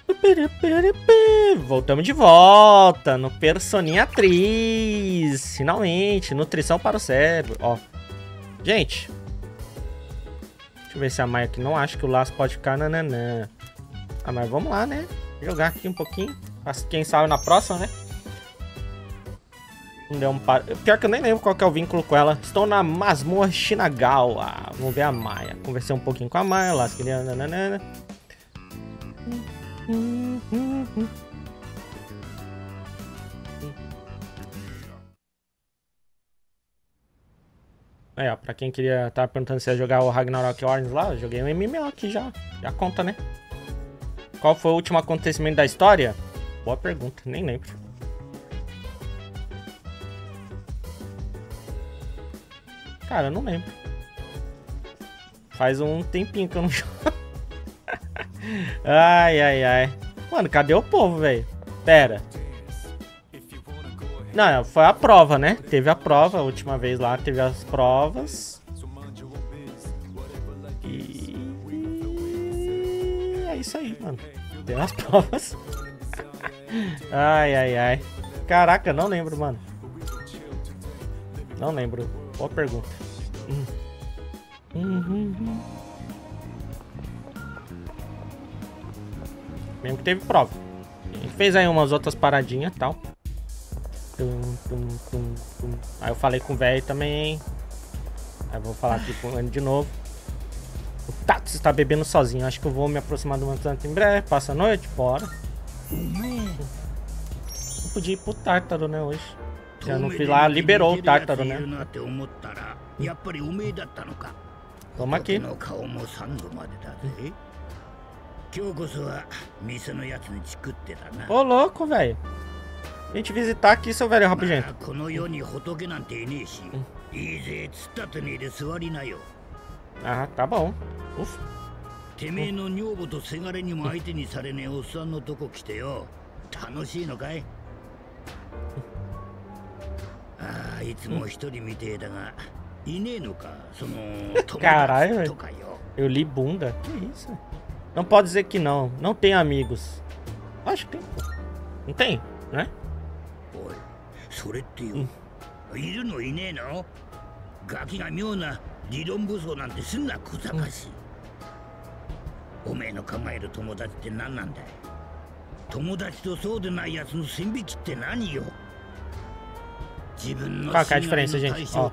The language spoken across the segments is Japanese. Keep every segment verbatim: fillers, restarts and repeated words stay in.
Voltamos de volta no Personinha Atriz. Finalmente, nutrição para o cérebro. Ó, gente, deixa eu ver se a Maia aqui não acha que o laço pode ficar nananã. Ah, mas vamos lá, né? Jogar aqui um pouquinho. Quem sabe na próxima, né? Não deu um par... Pior que eu nem lembro qual que é o vínculo com ela. Estou na masmorra Shinagawa. Vamos ver a Maia. Conversei um pouquinho com a Maia. Lá, queria nananana. Aí, ó, pra quem queria, tava perguntando se ia jogar o Ragnarok Origins lá, eu joguei um M M O aqui já, já conta, né? Qual foi o último acontecimento da história? Boa pergunta, nem lembro. Cara, eu não lembro. Faz um tempinho que eu não jogo. Ai, ai, ai. Mano, cadê o povo, velho? Pera. Não, foi a prova, né? Teve a prova, a última vez lá teve as provas. E... é isso aí, mano. Tem as provas. Ai, ai, ai. Caraca, não lembro, mano. Não lembro. Boa pergunta. Hum. Uhum. Mesmo que teve prova. A gente fez aí umas outras paradinhas e tal. Tum, tum, tum, tum. Aí eu falei com o velho também. Aí eu vou falar aqui com ele de novo. O Tato está bebendo sozinho. Acho que eu vou me aproximar do Mantanto em breve. Passa a noite, bora. Não podia ir pro Tártaro, né, hoje. Já não fui lá, liberou o Tártaro, né? Vamos aqui. Ô, louco, velho. A gente visitar aqui, seu velho rabugento. Ah, tá bom. Ufa. Caralho, velho. Eu li bunda. Que isso? Não pode dizer que não. Não tem amigos. Acho que tem. Não tem, né? Hum. Qual que é a diferença, gente? Ó.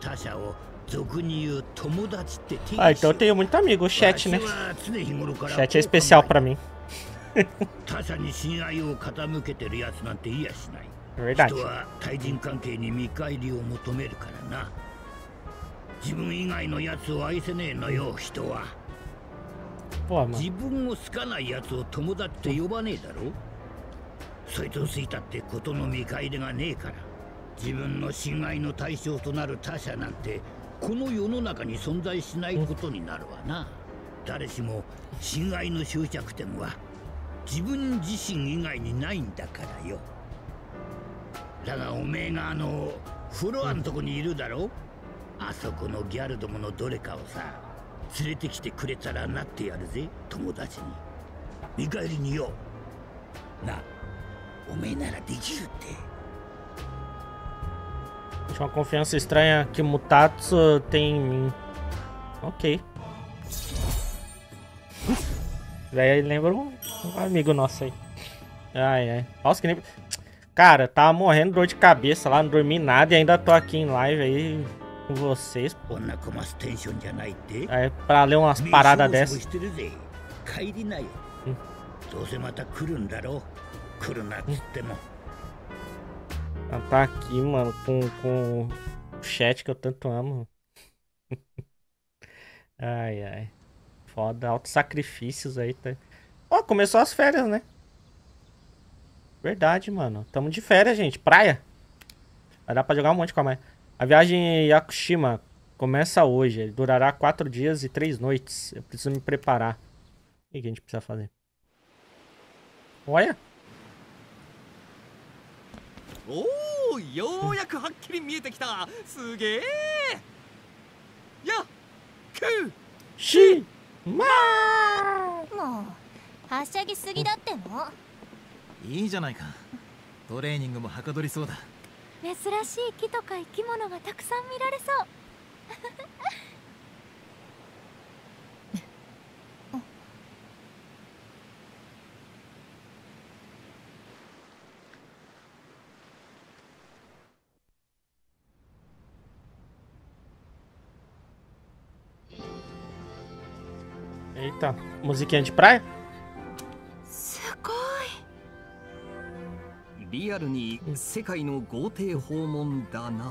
Ah, então eu tenho muito amigo. O chat, né? O chat é especial pra mim. É verdade. Pô, mano. Tinha uma confiança estranha que o Mutatsu tem em mim. Ok. Daí lembra um, um amigo nosso aí. Ai, ai. Nossa, que nem... Cara, tava morrendo de dor de cabeça lá, não dormi nada e ainda tô aqui em live aí com vocês, pô. Aí, pra ler umas paradas dessas. Hum. Ela tá aqui, mano, com, com o chat que eu tanto amo. Ai, ai. Foda, altos sacrifícios aí. Tá... Ó, começou as férias, né? Verdade, mano. Tamo de férias, gente. Praia. Vai dar pra jogar um monte com a mãe. A viagem em Yakushima começa hoje. Ele durará quatro dias e três noites. Eu preciso me preparar. O que a gente precisa fazer? Olha. Oh, yo yaku hakkiri miete kita. Sugee. Ya. Ku. Shi. Ma. もうはしゃぎすぎだっての。 いいじゃないか。トレーニングもはかどりそうだ。 珍しい木とか生き物がたくさん見られそう。 Eita, musiquinha de praia? すごい。 リアルに世界の豪邸訪問だな。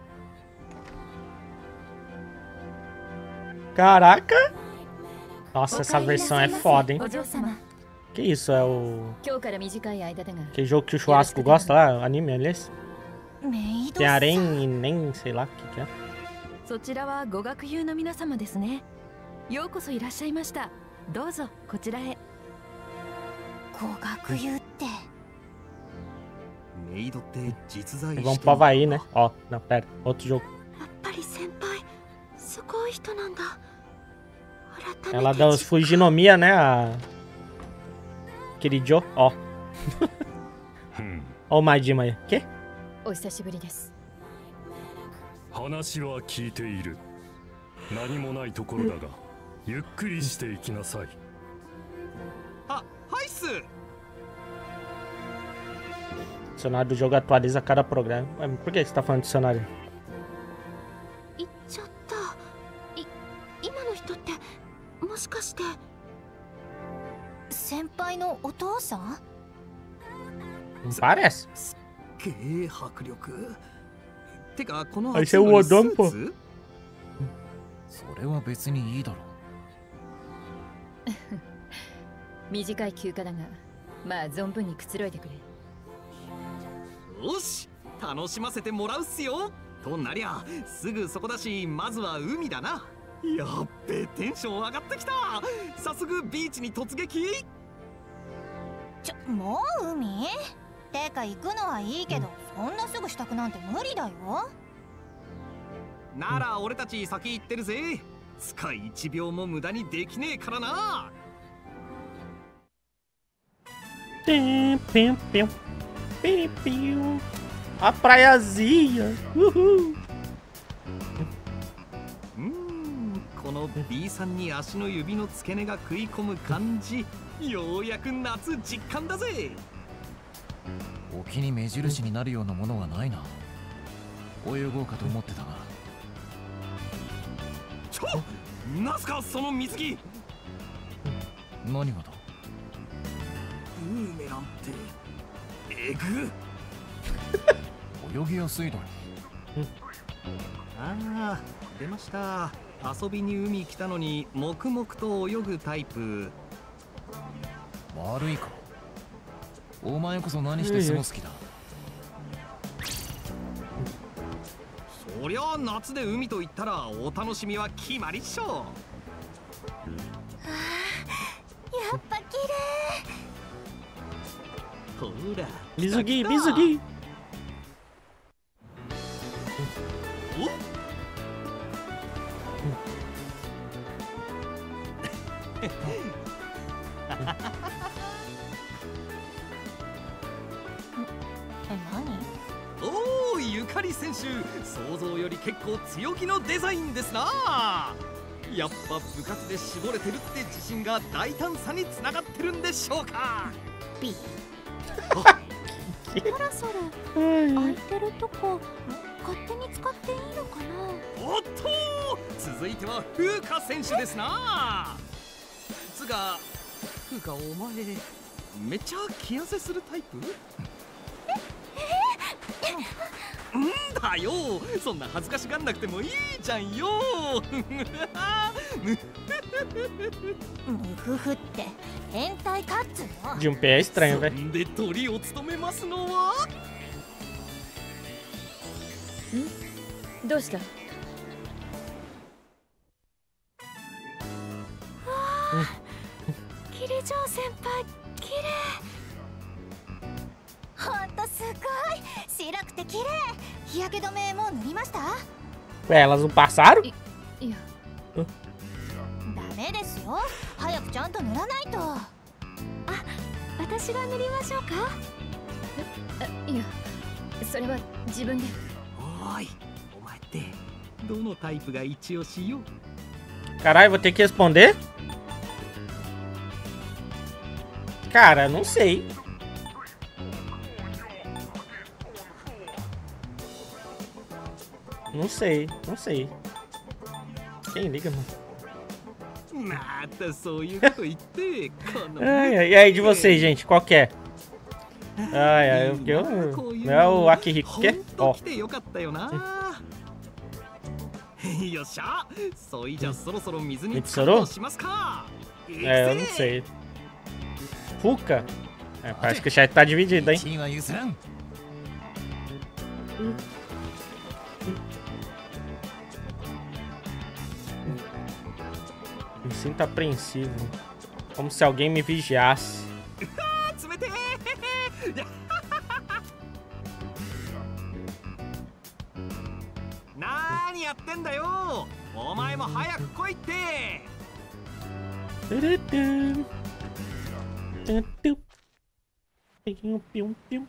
Caraca! Nossa, essa versão é foda, hein? お嬢様。 Que isso? É o... 今日から短い間だが。 Que jogo que o Churrasco gosta lá? Anime, aliás? メイド Tem さん。 harém e nem sei lá o que que é. そちらはご学友の皆様ですね。ようこそいらっしゃいました。どうぞこちらへ。ご学友って。 メイドって実在 Vamos して pro Havaí, né? Ó, não, pera. Outro jogo. やっぱり先輩、すごい人なんだ。 Ela dá os Fujinomiya, né? A... Kirijo, ó. Ó o Majima aí. Que? お久しぶりです。 話は聞いている。何もないところだが、ゆっくりしていきなさい。 あ、はいっす。 O dicionário do jogo atualiza a cada programa. Ué, por que você tá falando de dicionário? 行っちゃった。い、今の人ってもしかして先輩のお父さん？ Não parece? すっげえ迫力。てかこの Aí você é o Odon, pô. それは別にいいだろう。 短い休暇だが、まあ存分にくつろいでくれ。 よし、楽しませてもらうっすよ。となりゃすぐそこだし、まずは海だな。やっべ、テンション上がってきた。早速ビーチに突撃。 ちょ、もう海？てか行くのはいいけど、そんなすぐ支度なんて無理だよ。 なら俺たち先行ってるぜ。使い一秒も無駄にできねえからな。 Pim, pim, pim. Pim, pim. A praiazinha. Uhul. うーん、この B さんに足の指の付け根が食い込む感じ、ようやく夏実感だぜ。 沖に目印になるようなものはないな。泳ごうかと思ってたが。 ちょ、なんすかその水着。 何がだ。 ブーメランってえぐ。 泳ぎやすいだろ。 ああ、出ました。遊びに海来たのに黙々と泳ぐタイプ。 悪いか。お前こそ何して過ごす気だ。 そりゃ夏で海と言ったらお楽しみは決まりっしょ。 やっぱ綺麗。 ほら、 水着、水着。 おお、ゆかり選手、想像より結構強気のデザインですな。やっぱ部活で絞れてるって自信が大胆さにつながってるんでしょうか。 ピパラソル空いてるとこ勝手に使っていいのかな。 おっと、続いては風花選手ですな。つが風花、お前めっちゃ気痩せするタイプ？んだよ、そんな恥ずかしがんなくてもいいじゃんよ。 ムフフって変態かっつうの。 De um pé é estranho, そ velho. んで鳥を務めますのは。 ん？どうした？わあ、キリジョウ先輩、綺麗。ほんとすごい白くて綺麗。日焼け止めもう塗りました？ Ué, elas não passaram? いいや、ダメですよ。早くちゃんと塗らないと。 私が塗りましょうか？いや、それは自分で。 おい、お前ってどのタイプが一押しよ。 Caralho, vou ter que responder? Cara, não sei. Não sei, não sei. Quem liga, mano? またそういうこと言って、この Ai, ai, e aí de vocês, gente? Qual que é? Ai, ai, eu, eu, não é o Akihiko, que? Ó. 来てよかったよな。よっしゃ、そいじゃそろそろ水に浸かろうしますか。 É, eu não sei. Fuca? É, parece que o chat tá dividido, hein? チームは譲らん。 Me sinto apreensivo. Como se alguém me vigiasse. 冷てー。なーにやってんだよ。お前も早く来いって。 Tudum. Tudum. Pium, pium, pium.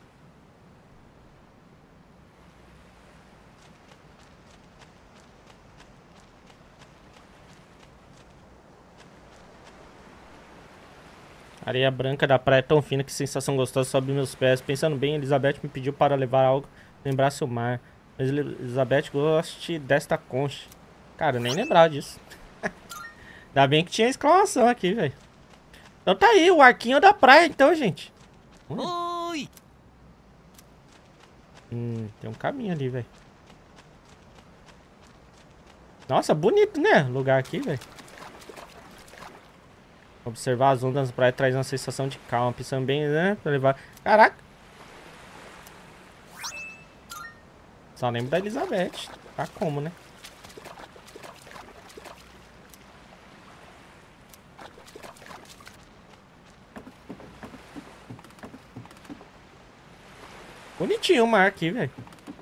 Areia branca da praia é tão fina, que sensação gostosa sobe meus pés. Pensando bem, Elizabeth me pediu para levar algo que lembrasse o mar. Mas Elizabeth goste desta concha. Cara, eu nem lembrava disso. Ainda bem que tinha exclamação aqui, velho. Então tá aí, o arquinho da praia, então, gente. Oi! Hum, tem um caminho ali, velho. Nossa, bonito, né? O lugar aqui, velho. Observar as ondas na praia traz uma sensação de calma. Pensando bem, né? Pra levar... Caraca! Só lembro da Elizabeth. Tá como, né? Bonitinho o mar aqui, velho.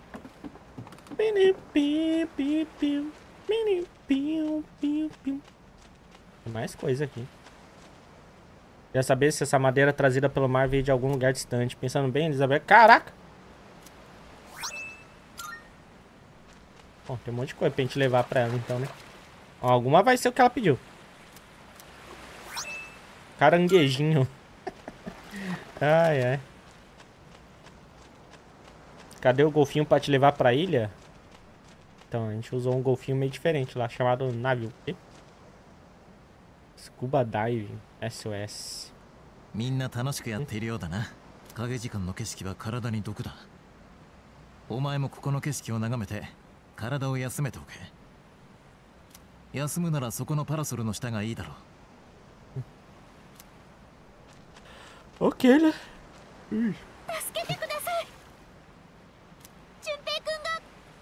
Tem mais coisa aqui. Queria saber se essa madeira trazida pelo mar veio de algum lugar distante. Pensando bem, Elizabeth... Caraca! Bom, tem um monte de coisa pra gente levar pra ela, então, né? Ó, alguma vai ser o que ela pediu. Caranguejinho. Ai, ai. Cadê o golfinho pra te levar pra ilha? Então, a gente usou um golfinho meio diferente lá, chamado navio. Scuba Diving. S O S. みんな楽しくやっているようだな。影時間の景色は体に毒だ。お前もここの景色を眺めて体を休めておけ。休むならそこのパラソルの下がいいだろう。 OK ね。 助けてください。純平くんが。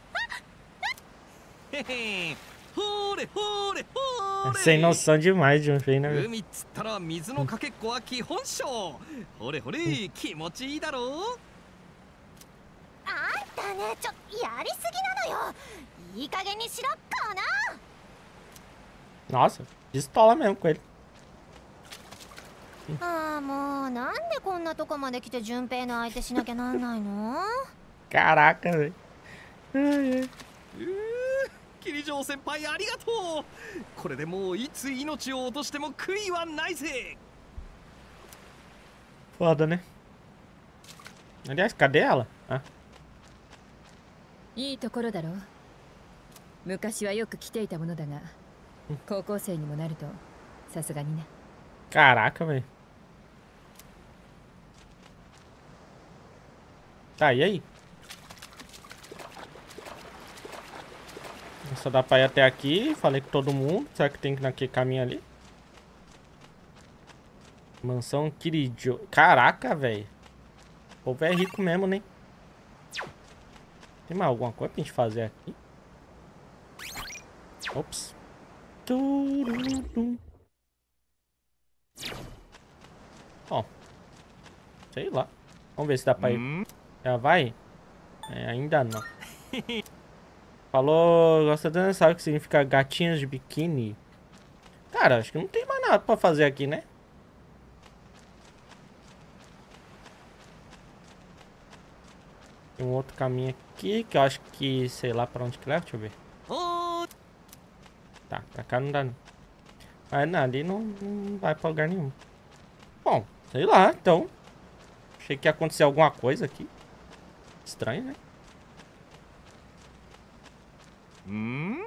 へへ、ほーれほーれほーれ。 Sem noção demais de um feio, né? 海っつったら水のかけっこは基本性。ほれほれ、気持ちいいだろう。 あんたね、ちょやりすぎなのよ。いい加減にしろかな。 Nossa, pistola mesmo com ele. ああ、もうなんでこんなとこまで来て純平の相手しなきゃなんないの？ Caraca, velho. Ai, ai. 桐城先輩ありがとう。これでもういつ命を落としても悔いはないぜ。 Foda, né? Aliás, cadê ela? Ah. いいところだろう。昔はよく来ていたものだが、高校生にもなるとさすがにね。 Caraca, velho. Tá, e aí? Só dá pra ir até aqui. Falei com todo mundo. Será que tem que ir naquele caminho ali? Mansão Kirijo. Caraca, velho. O povo é rico mesmo, né? Tem mais alguma coisa pra gente fazer aqui? Ops. Ó. Sei lá. Vamos ver se dá pra ir. Já vai? É, ainda não. Falou, gosta de dançar, o que significa gatinhos de biquíni. Cara, acho que não tem mais nada pra fazer aqui, né? Tem um outro caminho aqui que eu acho que, sei lá pra onde que leva, deixa eu ver. Tá, pra cá não dá não. Mas não, ali não, não vai pra lugar nenhum. Bom, sei lá, então. Achei que ia acontecer alguma coisa aqui. Estranho, né? Hum?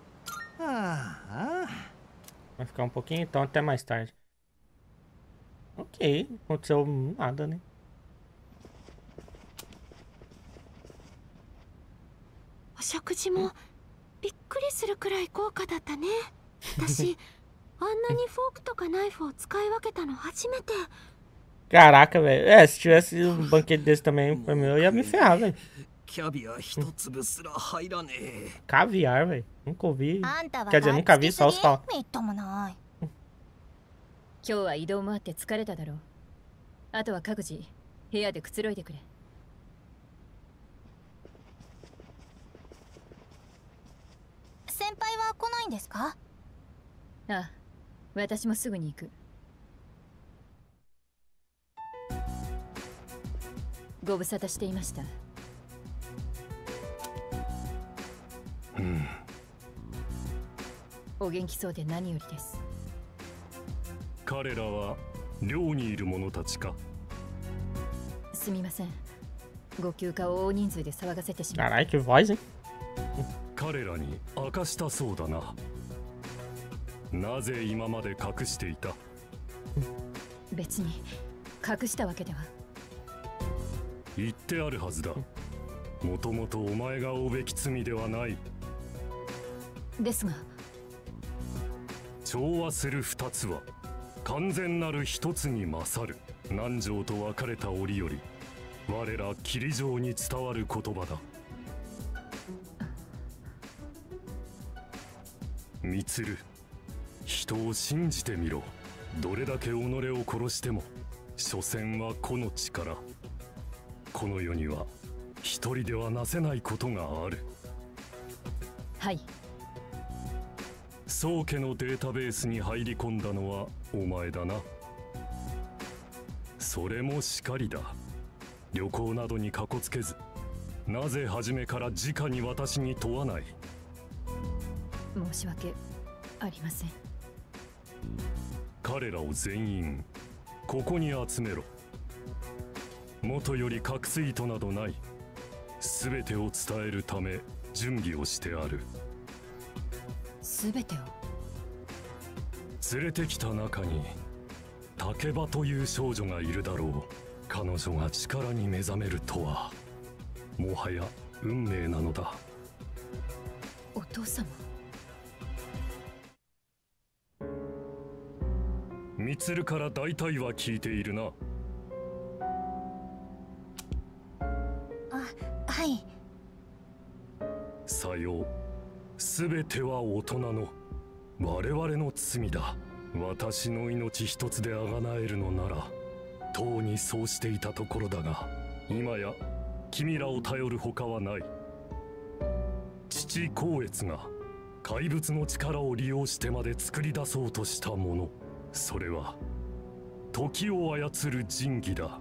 Ah, Vai ficar um pouquinho, então até mais tarde. Ok, não aconteceu nada, né? お食事もびっくりするくらい豪華だったね。私あんなにフォークとかナイフを使い分けたの初めて。 Caraca, velho. É, se tivesse um banquete desse também pra mim, eu ia me ferrar, velho. キャビア一粒すら入らねえ。 Caviar, velho. Nunca ouvi. あんたは Quer dizer, nunca vi, só os falam. みっともない。 今日は移動もあって疲れただろう。あとは各自部屋でくつろいでくれ。 先輩は来ないんですか？ ああ、私もすぐに行く。ご無沙汰していました。 うん。 お元気そうで何よりです。 彼らは寮にいる者たちか？ すみません。ご休暇を大人数で騒がせてしまう。 Caralho, que voz, hein? 彼らに明かしたそうだな。なぜ今まで隠していた？ 別に隠したわけでは。 言ってあるはずだ。もともとお前が負うべき罪ではない。 ですが調和する二つは完全なる一つに勝る。南條と別れた折より我ら霧城に伝わる言葉だ。満、人を信じてみろ。どれだけ己を殺しても所詮は個の力。この世には一人ではなせないことがある。 はい。 宗家のデータベースに入り込んだのはお前だな。それもしかりだ。旅行などにかこつけず、なぜ初めから直に私に問わない？ 申し訳ありません。 彼らを全員ここに集めろ。元より隠す意図などない。すべてを伝えるため準備をしてある。 すべてを連れてきた中に竹場という少女がいるだろう。彼女が力に目覚めるとはもはや運命なのだ。 お父様。 満から大体は聞いているな。 はい。 さよう。すべては大人の我々の罪だ。私の命一つで贖えるのならとうにそうしていたところだが、今や君らを頼るほかはない。父光悦が怪物の力を利用してまで作り出そうとしたもの、それは時を操る神器だ。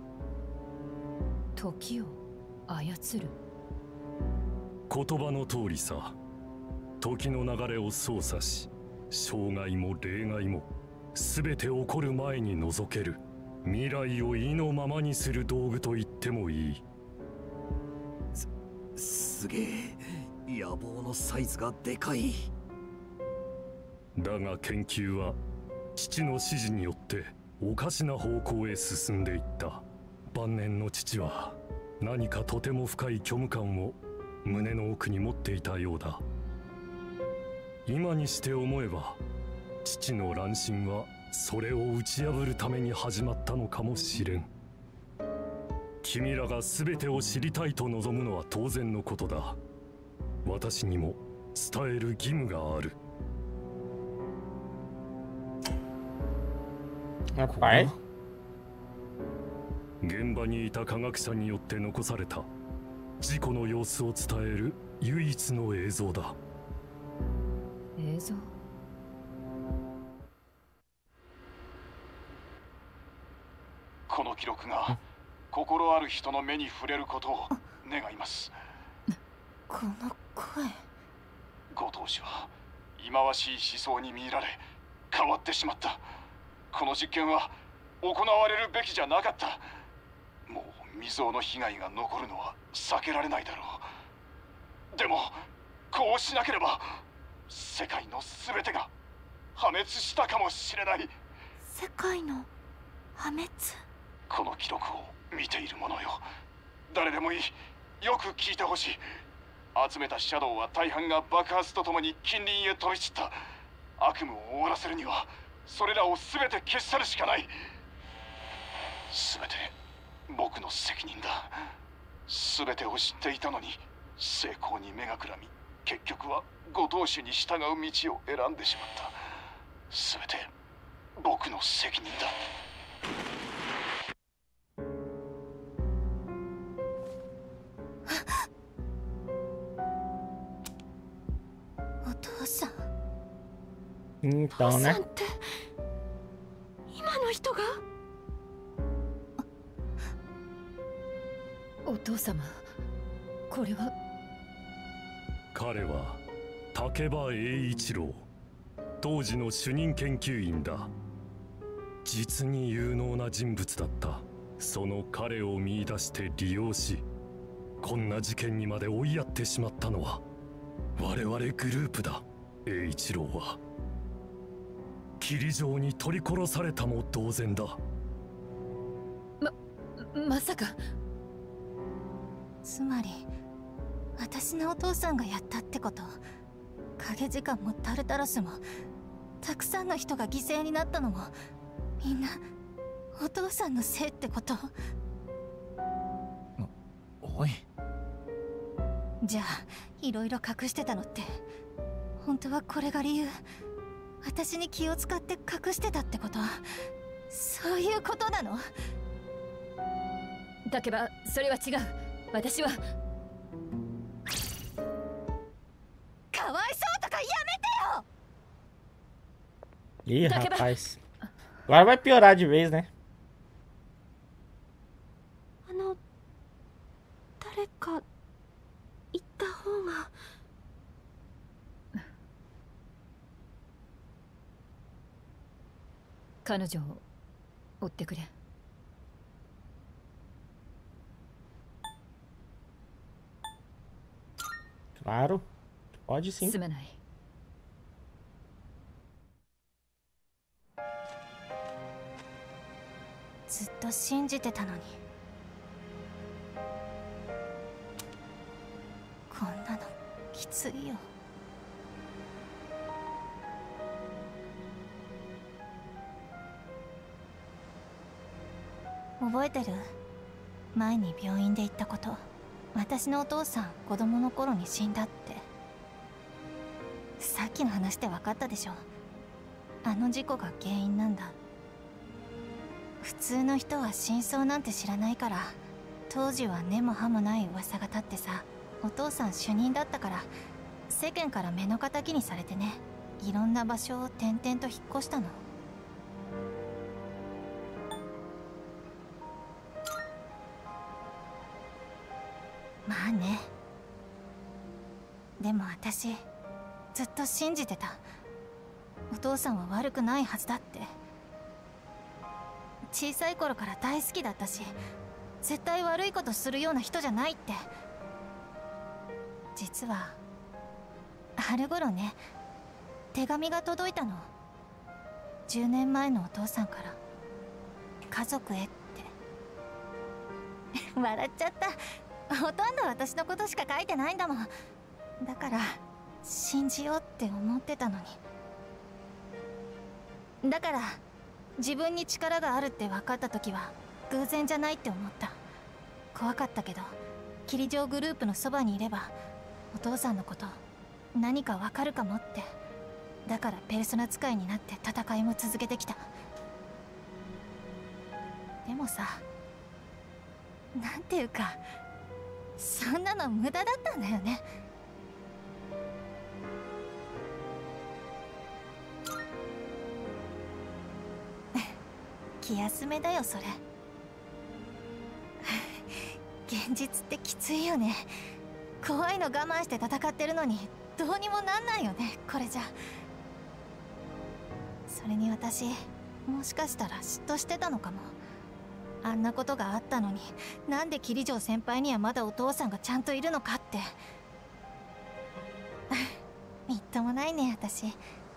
時を操る。 言葉の通りさ。時の流れを操作し、障害も例外も全て起こる前に除ける。未来を意のままにする道具と言ってもいい。 す、すげえ。野望のサイズがでかい。 だが研究は父の指示によっておかしな方向へ進んでいった。晩年の父は何かとても深い虚無感を胸の奥に持っていたようだ。今にして思えば父の乱心はそれを打ち破るために始まったのかもしれん。君らが全てを知りたいと望むのは当然のことだ。私にも伝える義務がある。 Rapaz. 現場にいた科学者によって残された事故の様子を伝える唯一の映像だ。 映像。 この記録が心ある人の目に触れることを願います。 この声。 後藤氏は忌まわしい思想に見入られ変わってしまった。この実験は行われるべきじゃなかった。もう未曾有の被害が残るのは避けられないだろう。でもこうしなければ世界の全てが破滅したかもしれない。 世界の破滅。 この記録を見ている者よ、誰でもいい、よく聞いてほしい。集めたシャドウは大半が爆発とともに近隣へ飛び散った。悪夢を終わらせるにはそれらを全て消し去るしかない。全て僕の責任だ。全てを知っていたのに成功に目がくらみ、結局は後藤氏に従う道を選んでしまった。全て僕の責任だ。 お父さん。 Então, お父さ né? んって今の人が。 お父様、これは。 彼は竹場栄一郎、当時の主任研究員だ。実に有能な人物だった。その彼を見出して利用し、こんな事件にまで追いやってしまったのは我々グループだ。栄一郎は霧状に取り殺されたも同然だ。 ま、まさか。 つまり私のお父さんがやったってこと。影時間もタルタロスもたくさんの人が犠牲になったのもみんなお父さんのせいってこと。 おい、 じゃあいろいろ隠してたのって本当はこれが理由。私に気を使って隠してたってこと。そういうことなの。 竹場、それは違う。私は。 かわいそうとかやめてよ。 Ih, rapaz. Agora vai piorar de vez, né? あの誰か言った方が。 彼女を追ってくれ。 Claro. Pode sim. すまない。 ずっと信じてたのに。こんなのきついよ。覚えてる？前に病院で言ったこと。私のお父さん子供の頃に死んだって。さっきの話で分かったでしょ。あの事故が原因なんだ。普通の人は真相なんて知らないから、当時は根も葉もない噂が立ってさ。お父さん主任だったから世間から目の敵にされてね、いろんな場所を転々と引っ越したの。まあね。でも私ずっと信じてた。お父さんは悪くないはずだって。小さい頃から大好きだったし、絶対悪いことするような人じゃないって。実は春頃ね、手紙が届いたの。じゅうねんまえのお父さんから家族へって笑っちゃった。ほとんど私のことしか書いてないんだもん。だから信じようって思ってたのに。だから自分に力があるって分かった時は偶然じゃないって思った。怖かったけど霧状グループのそばにいればお父さんのこと何か分かるかもって。だからペルソナ使いになって戦いも続けてきた。でもさ、なんていうかそんなの無駄だったんだよね。気休めだよそれ。 現実ってきついよね。怖いの我慢して戦ってるのにどうにもなんないよね、これじゃ。それに私もしかしたら嫉妬してたのかも。あんなことがあったのになんで桐城先輩にはまだお父さんがちゃんといるのかって。みっともないね、私。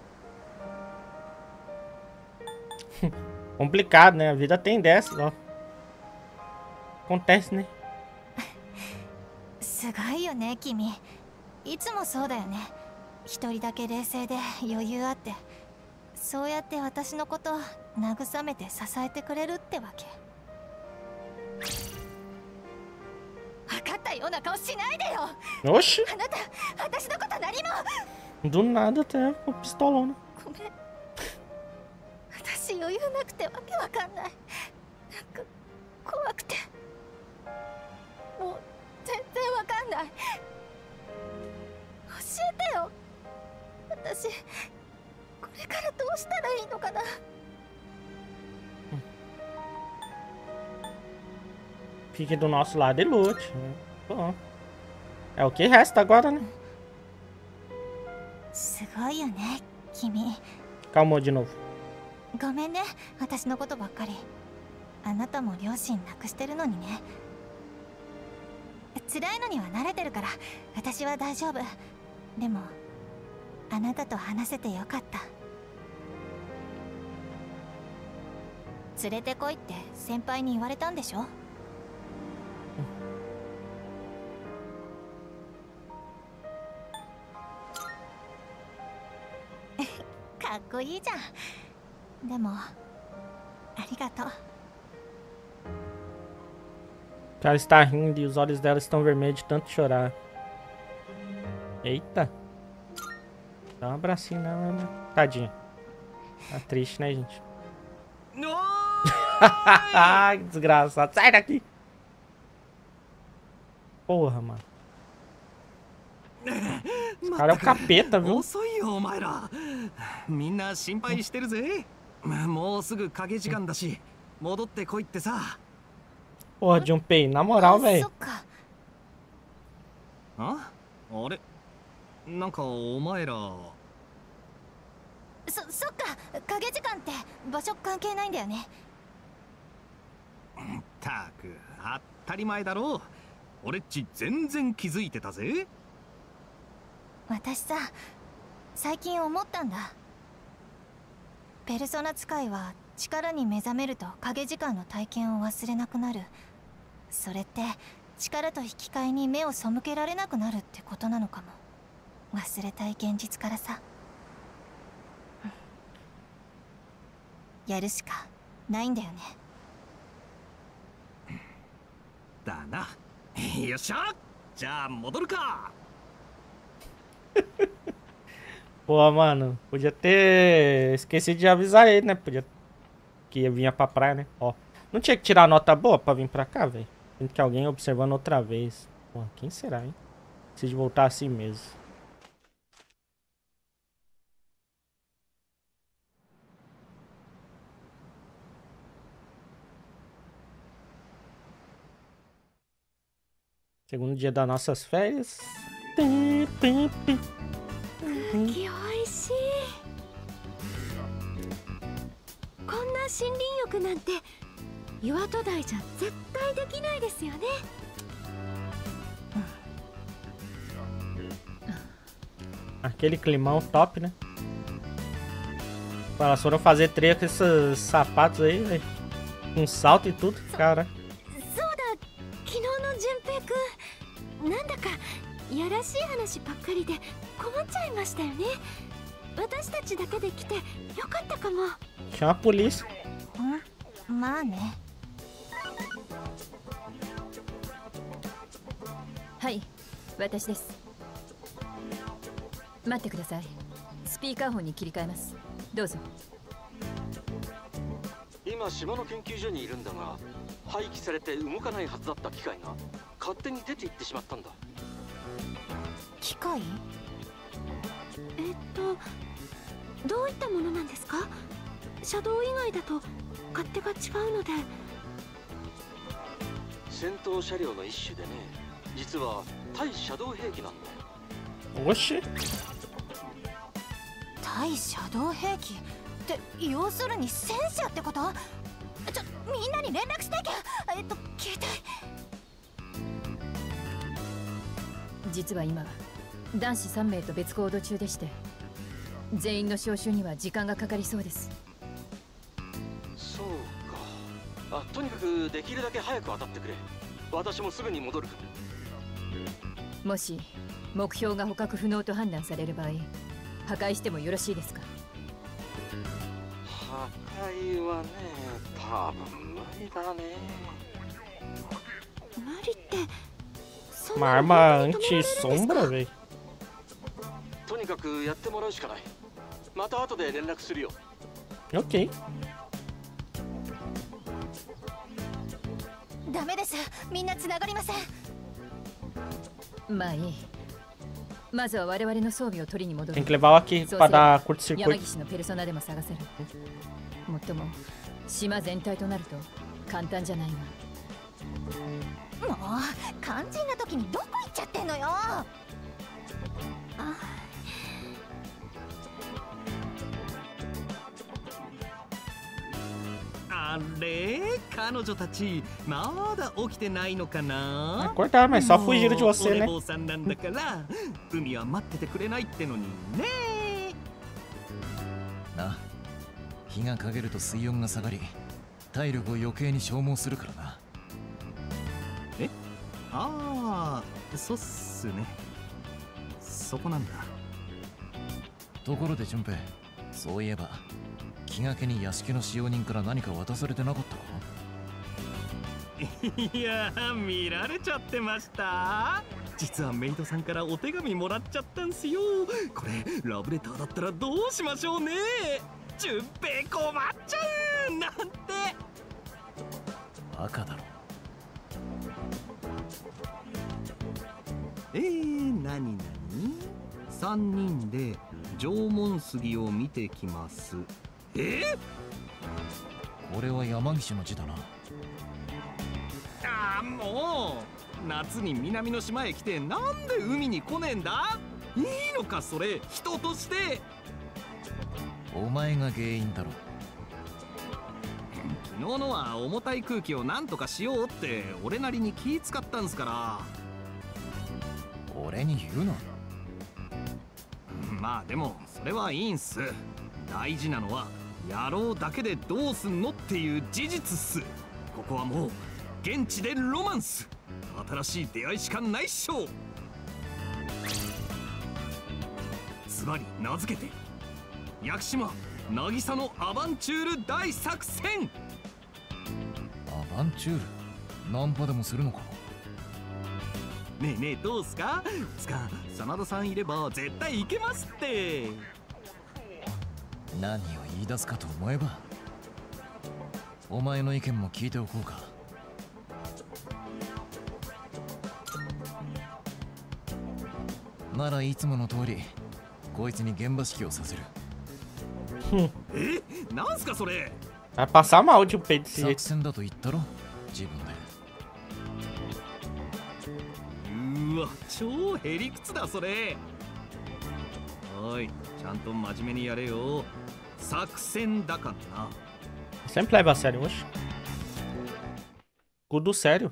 Complicado, né? A vida tem dessas, ó. Acontece, né? すごいよね、君。いつもそうだよね。一人だけ冷静で余裕あって、そうやって私のこと慰めて支えてくれるってわけ。分かったような顔しないでよ。 Oxi! あなた、私のこと何も。 Do nada até com pistolona. ごめん。私余裕なくてわけわかんない。なんか怖くて。もう全然わかんない。教えてよ。私これからどうしたらいいのかな。 Fique do nosso lado e lute. Bom. É o que resta agora, né? すごいよね、君。 Calmou de novo. ごめんね、私のことばっかり。あなたも両親亡くしてるのにね。辛いのには慣れてるから私は大丈夫。でもあなたと話せてよかった。連れてこいって先輩に言われたんでしょ。かっこいいじゃん。でもありがとう。 Ela está rindo e os olhos dela estão vermelhos de tanto chorar. Eita. Dá um abracinho nela, né? Tadinha. Tá triste, né, gente? Que desgraçado. Sai daqui. Porra, mano. Esse cara é o capeta, viu? 遅いよお前ら。みんな心配してるぜ。もうすぐ影時間だし、戻ってこいってさ。 Porra, Junpei, na moral, velho. あ? あれ? なんかお前ら。 そ、そっか、影時間って場所関係ないんだよね。 たく、当たり前だろう。俺っち全然気づいてたぜ。 私さ、最近思ったんだ。ペルソナ使いは力に目覚めると影時間の体験を忘れなくなる。それって力と引き換えに目を背けられなくなるってことなのかも。忘れたい現実からさ。やるしかないんだよね。 だな。よっしゃ、じゃあ戻るか。 Pô, mano, podia ter esquecido de avisar ele, né? Podia que ia vir pra praia, né? Ó, não tinha que tirar nota boa pra vir pra cá, velho. Tem que alguém observando outra vez. Pô, quem será, hein? Preciso voltar assim mesmo. Segundo dia das nossas férias. 空気おいしい。こんな森林浴なんて岩戸台じゃ絶対できないですよね。 Aquele climão top, né? Elas foram fazer trilha com esses sapatos aí, velho. Com salto e tudo, cara. そうだ、昨日の順平くん、なんだかやらしい話ばっかりで困っちゃいましたよね。私たちだけで来てよかったかも。 Chama a polícia. ん、まあね。 はい、私です。待ってください。スピーカーフォンに切り替えます。どうぞ。 今島の研究所にいるんだが、廃棄されて動かないはずだった機械が勝手に出て行ってしまったんだ。 機械？ えっとどういったものなんですか？車道以外だと勝手が違うので。 戦闘車両の一種でね、実は対シャドウ兵器なんだよ。 おし対シャドウ兵器って要するに戦車ってこと？ちょ、みんなに連絡しなきゃ。えっと携帯。 実は今男子さん名と別行動中でして、全員の招集には時間がかかりそうです。 そうか。あ、とにかくできるだけ早く当たってくれ。私もすぐに戻るから。 もし目標が捕獲不能と判断される場合、破壊してもよろしいですか？ 破壊はね、多分無理だね。 無理って。 Uma arma anti-sombra, velho. とにかくやってもらうしかない。また後で連絡するよ。 Ok. ダメです。みんな繋がりません。 まあいい。まずは我々の装備を取りに戻る。 Tem que levar o aqui pra dar curto-circuito. 山岸のペルソナでも探せる。もっとも島全体となると簡単じゃないわ。 もう肝心な時にどこ行っちゃってんのよ。あ、 あれ、彼女たちまだ起きてないのかな。 Cortaram, mas só fugiram de você, né? お坊さんなんだから海は待っててくれないってのにね。 な、日が陰ると水温が下がり、体力を余計に消耗するからな。 え、ああ、そうっすね。そこなんだ。 ところで順平、そういえば気がけに屋敷の使用人から何か渡されてなかったか？ いや、見られちゃってました。実はメイドさんからお手紙もらっちゃったんすよ。これラブレターだったらどうしましょうね。順平困っちゃうなんて。 バカだろ。 えー、なになにさんにんで縄文杉を見てきます。えー、 これは山岸の字だな。 ああ、もう夏に南の島へ来てなんで海に来ねえんだ。いいのかそれ、人として。 お前が原因だろ。 昨日のは重たい空気をなんとかしようって俺なりに気使ったんすから。 俺に言うな。 まあでもそれはいいんす。大事なのは野郎だけでどうすんのっていう事実っす。ここはもう現地でロマンス。新しい出会いしかないっしょ。ズバリ名付けて屋久島渚のアバンチュール大作戦。 アバンチュールナンパでもするのか？ ねえねえ、どうすか？つか真田さんいれば絶対行けますって。 何を言い出すかと思えば、お前の意見も聞いておこうか。ならいつもの通りこいつに現場指揮をさせる。 え、なんすかそれ。 Vai passar mal de peito desse 作 jeito. 戦だと言ったろ、自分で。 うわ、超へりくつだそれ。おい、ちゃんと真面目にやれよ。作戦だからな。 Sempre leva a sério, oxe. Tudo sério.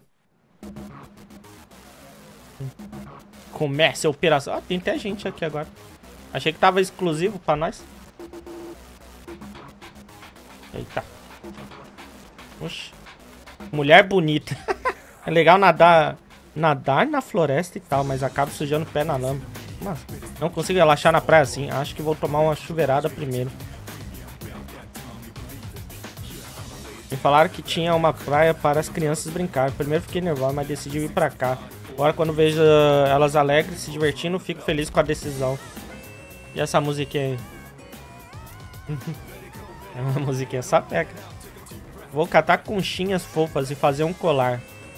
Comércio, operação. Ah, tem até gente aqui agora. Achei que tava exclusivo pra nós. Eita. Oxe. Mulher bonita. É legal nadar, nadar na floresta e tal, mas acaba sujando o pé na lama. Mas não consigo relaxar na praia assim. Acho que vou tomar uma chuveirada primeiro. Me falaram que tinha uma praia para as crianças brincar. Primeiro fiquei nervoso, mas decidi vir pra cá. Agora quando vejo elas alegres, se divertindo, fico feliz com a decisão. E essa musiquinha aí? É uma musiquinha sapeca. Vou catar conchinhas fofas e fazer um colar.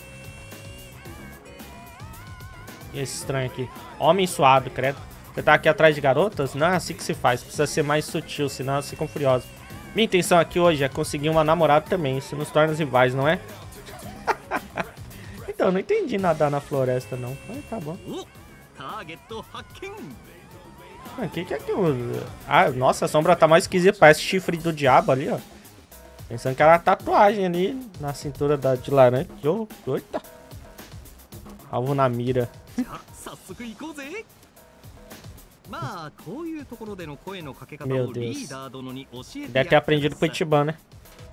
E esse estranho aqui. Homem suado, credo. Você tá aqui atrás de garotas? Não é assim que se faz. Precisa ser mais sutil, senão elas ficam furiosas. Minha intenção aqui hoje é conseguir uma namorada também. Isso nos torna rivais, não é? Então, eu não entendi nadar na floresta, não. Mas tá bom. おターゲット発見 O que, que é aquilo? Ah, nossa, a sombra tá mais esquisita. Parece chifre do diabo ali, ó. Pensando que era uma tatuagem ali na cintura da, de laranja. Oh, eita. Alvo na mira. じゃあ早速行こうぜまあこういうところでの声のかけ方 Meu を Deus. リーダー殿に教えて Deve ter aprendido com o Ichiban, né?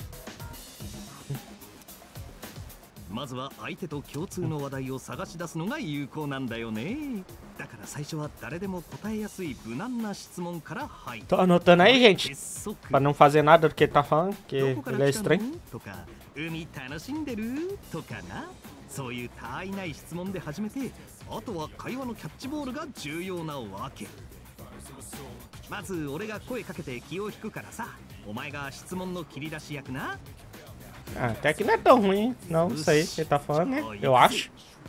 まずは相手と共通の話題を探し出すのが有効なんだよねだから最初は誰でも答えやすい無難な質問から入る Tô anotando aí, gente. 鉄則 Pra não fazer nada do que ele tá falando, porque どこから ele é 来たの estranho. とか海楽しんでるとかなそういう他愛ない質問で始めてあとは会話のキャッチボールが重要なわけまず俺が声かけて気を引くからさお前が質問の切り出し役な Ah, até que não é tão ruim, hein? Não, isso aí que ele tá falando, né? Eu acho.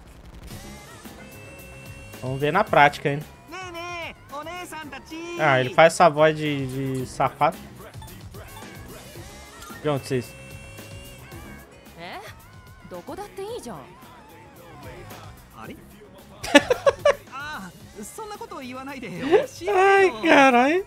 Vamos ver na prática ainda. ねえねえお姉さんたち Ah, ele faz essa voz de, de safado. De onde vocês? えどこだっていいじゃん。 あれああそんなこと言わないでよ教えてよ Ai, caralho.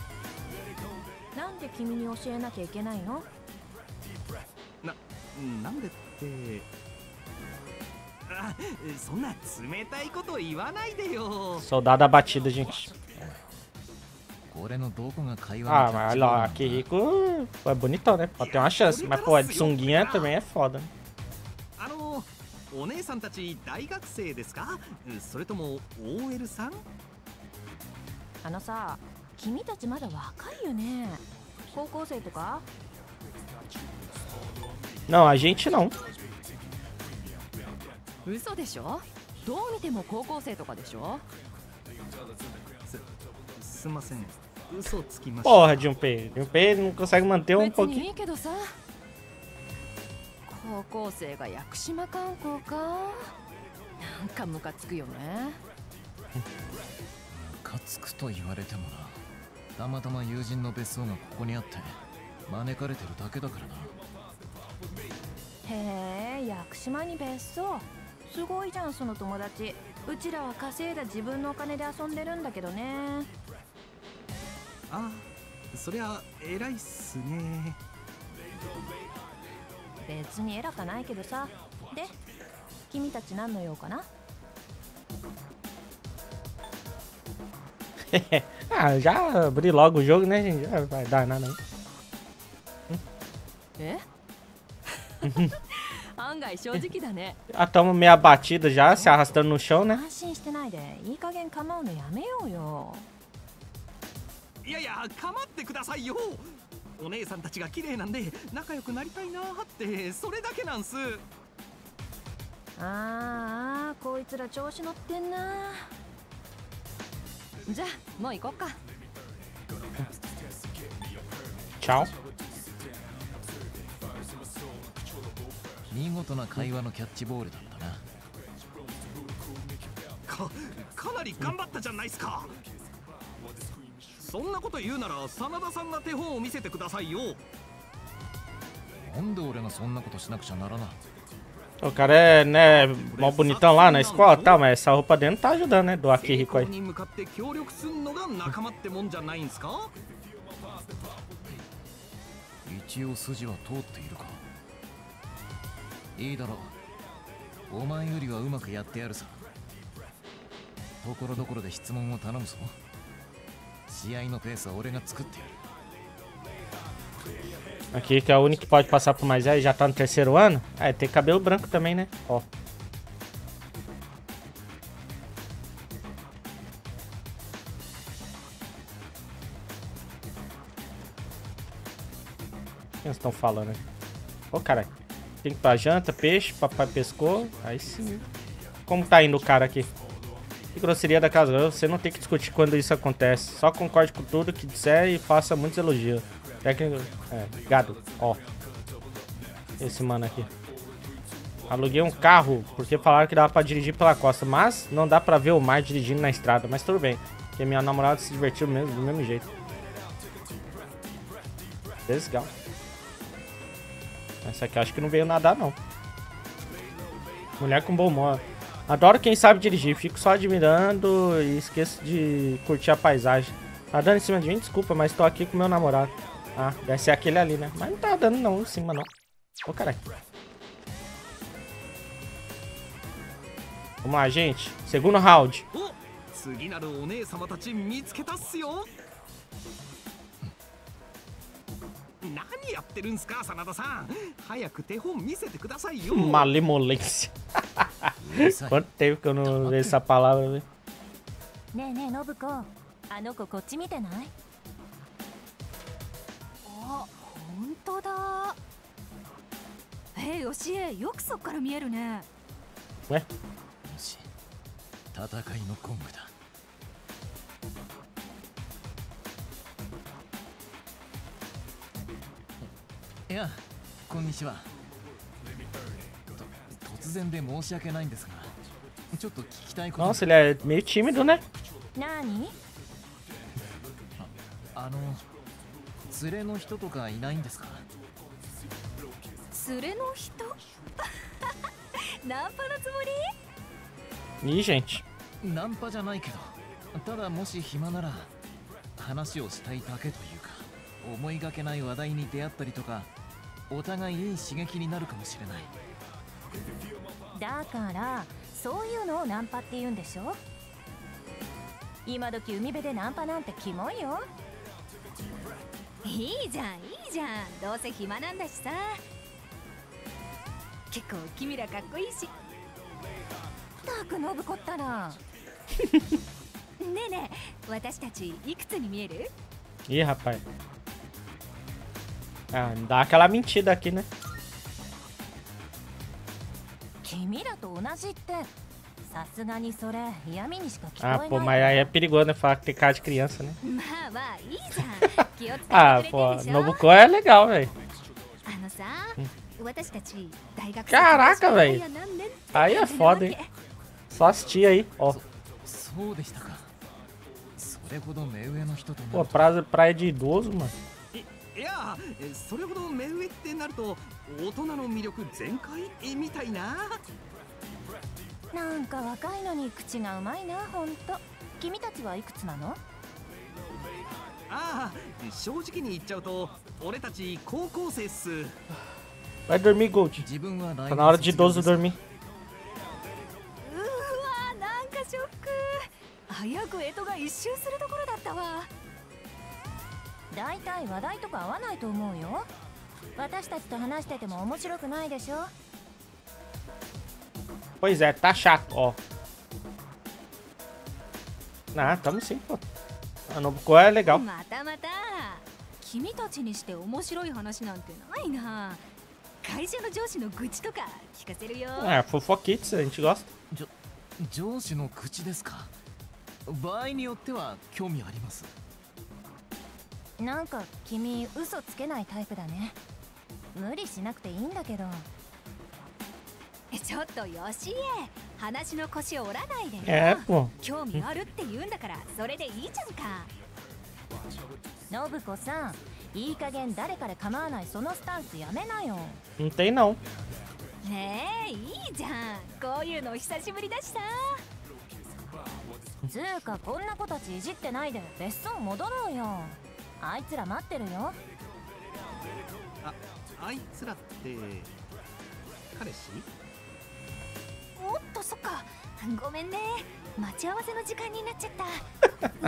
なんで君に教えなきゃいけないの？ な、なんでってあ、そんな冷たいこと言わないでよ Soldado abatido, gente. これのどこが会話 Ah, のキャッ mas チ olha ボール lá, なんだ Kiriko é bonitão, né? Pode ter uma chance. Mas, pô, de sunguinha também é foda. あのお姉さんたち大学生ですかそれとも オーエル さんあのさ、君たちまだ若いよね。高校生とか？ Não, a gente não. 嘘でしょ？どう見ても高校生とかでしょ？ す、すいません嘘つきました Porra, Junpei. Junpei não consegue manter um 別にい pouquinho. いけどさ。高校生が屋久島観光か。なんかムカつくよね。 ムカつくと言われてもなたまたま友人の別荘がここにあって招かれてるだけだからなへえ、屋久島に別荘。すごいじゃんその友達。うちらは稼いだ自分のお金で遊んでるんだけどね。 あ、そりゃ偉いっすね別に偉かないけどさ。で、君たち何の用かな？ Ah, já abri logo o jogo, né, gente? Já vai dar nada, não. え？案外正直だね。 Ah, tamo meio abatida já, se arrastando no chão, né? 安心してないで、いい加減構うのやめようよ。 いやいや構ってくださいよお姉さんたちが綺麗なんで仲良くなりたいなーってそれだけなんすあーあー、こいつら調子乗ってんな。 じゃあもう行こっか。 Tchau. 見事な会話のキャッチボールだったなか、かなり頑張ったじゃないっすかそんなこと言うなら真田さんが手本を見せてくださいよなんで俺がそんなことしなくちゃならない O cara é, né, mó bonitão lá na escola e tal, mas essa roupa dele não tá ajudando, né? Do Akihiko 成 aí. 功に向かって協力すんのが仲間ってもんじゃないんすか一応筋は通っているかいいだろうお前よりはうまくやってやるさところどころで質問を頼むぞ試合のペースは俺が作ってやる Aqui que é o único que pode passar por mais velho, já tá no terceiro ano. É, tem cabelo branco também, né? Ó. O que eles estão falando aí? Ô, caralho. Tem que ir pra janta, peixe, papai pescou. Aí sim. Como tá indo o cara aqui? Que grosseria da casa. Você não tem que discutir quando isso acontece. Só concorde com tudo que disser e faça muitos elogios. Técnico. É, gado. Ó. Esse mano aqui. Aluguei um carro porque falaram que dava pra dirigir pela costa. Mas não dá pra ver o mar dirigindo na estrada. Mas tudo bem. Porque minha namorada se divertiu mesmo, do mesmo jeito. Legal. Essa aqui eu acho que não veio nadar, não. Mulher com bom humor. Adoro quem sabe dirigir. Fico só admirando e esqueço de curtir a paisagem. Tá dando em cima de mim? Desculpa, mas tô aqui com meu namorado. Ah, deve ser aquele ali, né? Mas não tá dando não em cima, não. Ô, caralho. Vamos lá, gente. Segundo round. 次なるお姉様たち見つけたっすよ。何やってるんすか、真田さん。早く手本見せてくださいよ。 Malemolência. Quanto tempo que eu não vejo essa palavra, velho. ねえねえ信子、あの子こっち見てない？ あ、本当だ。え、よしえ、よくそっから見えるね。 え？ よし、戦いのゴングだ。いや、こんにちは。と突然で申し訳ないんですが、ちょっと聞きたいこと。 Nossa, ele é meio tímido, né? 何？ あの、連れの人とかいないんですか？ 連れの人？ナンパのつもり？ Ih, gente. ナンパじゃないけど、ただもし暇なら話をしたいだけというか、思いがけない話題に出会ったりとか、お互いいい刺激になるかもしれない。 だからそういうのをナンパって言うんでしょ？今時海辺でナンパなんてキモいよ。 いいじゃん、いいじゃん。どうせ暇なんだしさ。結構君らかっこいいし。 たく信子ったら。 ねえねえ、私たちいくつに見える？ Ih, rapaz. Ah, dá aquela mentira aqui, né? 君らと同じって、さすがにそれ嫌味にしか聞 Ah, こえ pô, ない。 mas aí é perigoso, né? Falar que tem cara de criança, né? まあまあいいじゃん。気を使って Ah, くれて pô, るでしょ。 Nobuko é legal, velho. あのさ、私たち大学 Caraca, 生 velho. Aí é foda, hein? Só assistir aí, ó. そうでしたか。それほど目上の人とな Pô, ると。 praia, praia de idoso, mano. いや、それほど目上ってなると大人の魅力全開みたいな。 なんか若いのに口がうまいな、ほんと。君たちはいくつなの？ ああ、正直に言っちゃうと俺たち高校生っす。 Vai dormir, Gold. 自分は Tá na hora de idoso dormir. うわ、なんかショック。早く干支が一周するところだったわ。 だいたい話題とか合わないと思うよ。私たちと話してても面白くないでしょ。 Pois é, tá chato, ó. Ah, tamo sim, pô. A Nobuko é legal. またまた。君たちにして面白い話なんてないな。会社の上司の愚痴とか聞かせるよ。 É, fofoquites, a gente gosta. じょ上司の口ですか。場合によっては興味あります。 なんか君嘘つけないタイプだね。無理しなくていいんだけど。 ちょっとよしえ、話の腰折らないでよ。 É, pô. 興味あるって言うんだからそれでいいじゃんか。 信子さん、いい加減誰かで構わないそのスタンスやめなよ。 Não tem, não. ねえ、いいじゃん。こういうの久しぶりだしさ。 つうかこんな子たちいじってないで別荘戻ろうよ。あいつら待ってるよ。 あ、あいつらって彼氏？ おっと、そっか。ごめんね。待ち合わせの時間になっちゃった。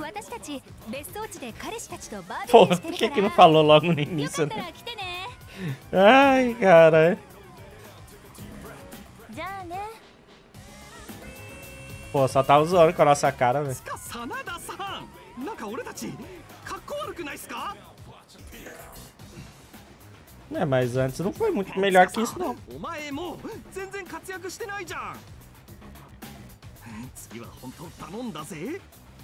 私たち別荘地で彼氏たちとバーベキ Pô, ューして por る que か que não ら。 falou logo no よか início, った né? ら来てね。 Ai, cara. じゃあね。 Pô, só tava zoando com a nossa cara, velho. つか真田さん、なんか俺たちかっこ悪くないっすか？ É, mas antes não foi muito melhor que isso, não. お前もう全然活躍してないじゃん。次は本当頼んだぜ。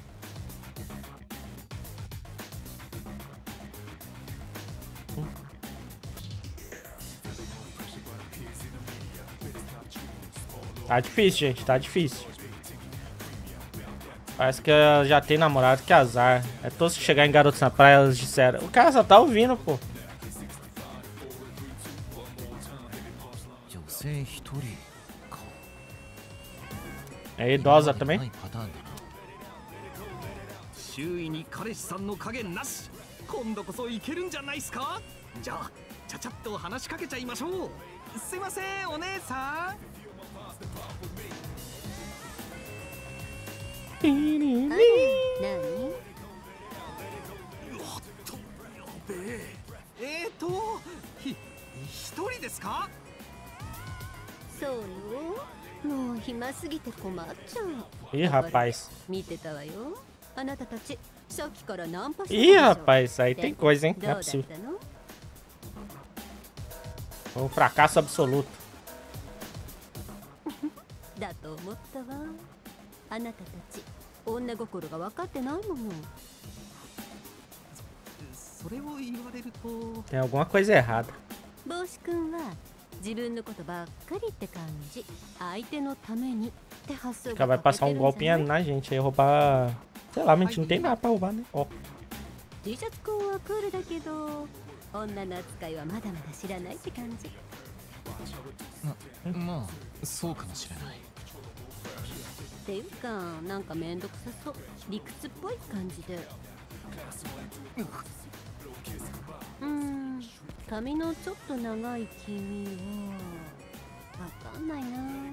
Tá difícil, gente, tá difícil. Parece que ela já tem namorado, que azar. É todos que chegar em Garotos na Praia, elas disseram. O cara só tá ouvindo, pô. 女性一人か。 É idosa também? パターンだな。 周囲に彼氏さんの影なし。今度こそいけるんじゃないっすか。じゃあちゃちゃっと話しかけちゃいましょう。すいませんお姉さん。 何？ うわっとやべえ。えーとひ一人ですか。 そうよ。もう暇すぎて困っちゃう。 Ih, rapaz. 見てたわよ。あなたたちさっきからナンパして Ih, rapaz, aí tem coisa, hein? Não é possível. の Um fracasso absoluto. だと思ったわ。あなたたち女心が分かってないもの。 それを言われると Tem alguma coisa errada. 帽子くんは自分のことばっかりって感じ。相手のためにって発想 Ela vai passar um golpe na gente aí, roubar. Sei lá, mas a gente não tem nada pra roubar, né? Ó. T シャツくんはクールだけど女の扱いはまだまだ知らないって感じ。 ま、まあそうかもしれない。 っていうかなんかめんどくさそう。理屈っぽい感じで。うーん髪のちょっと長い君はわかんないな。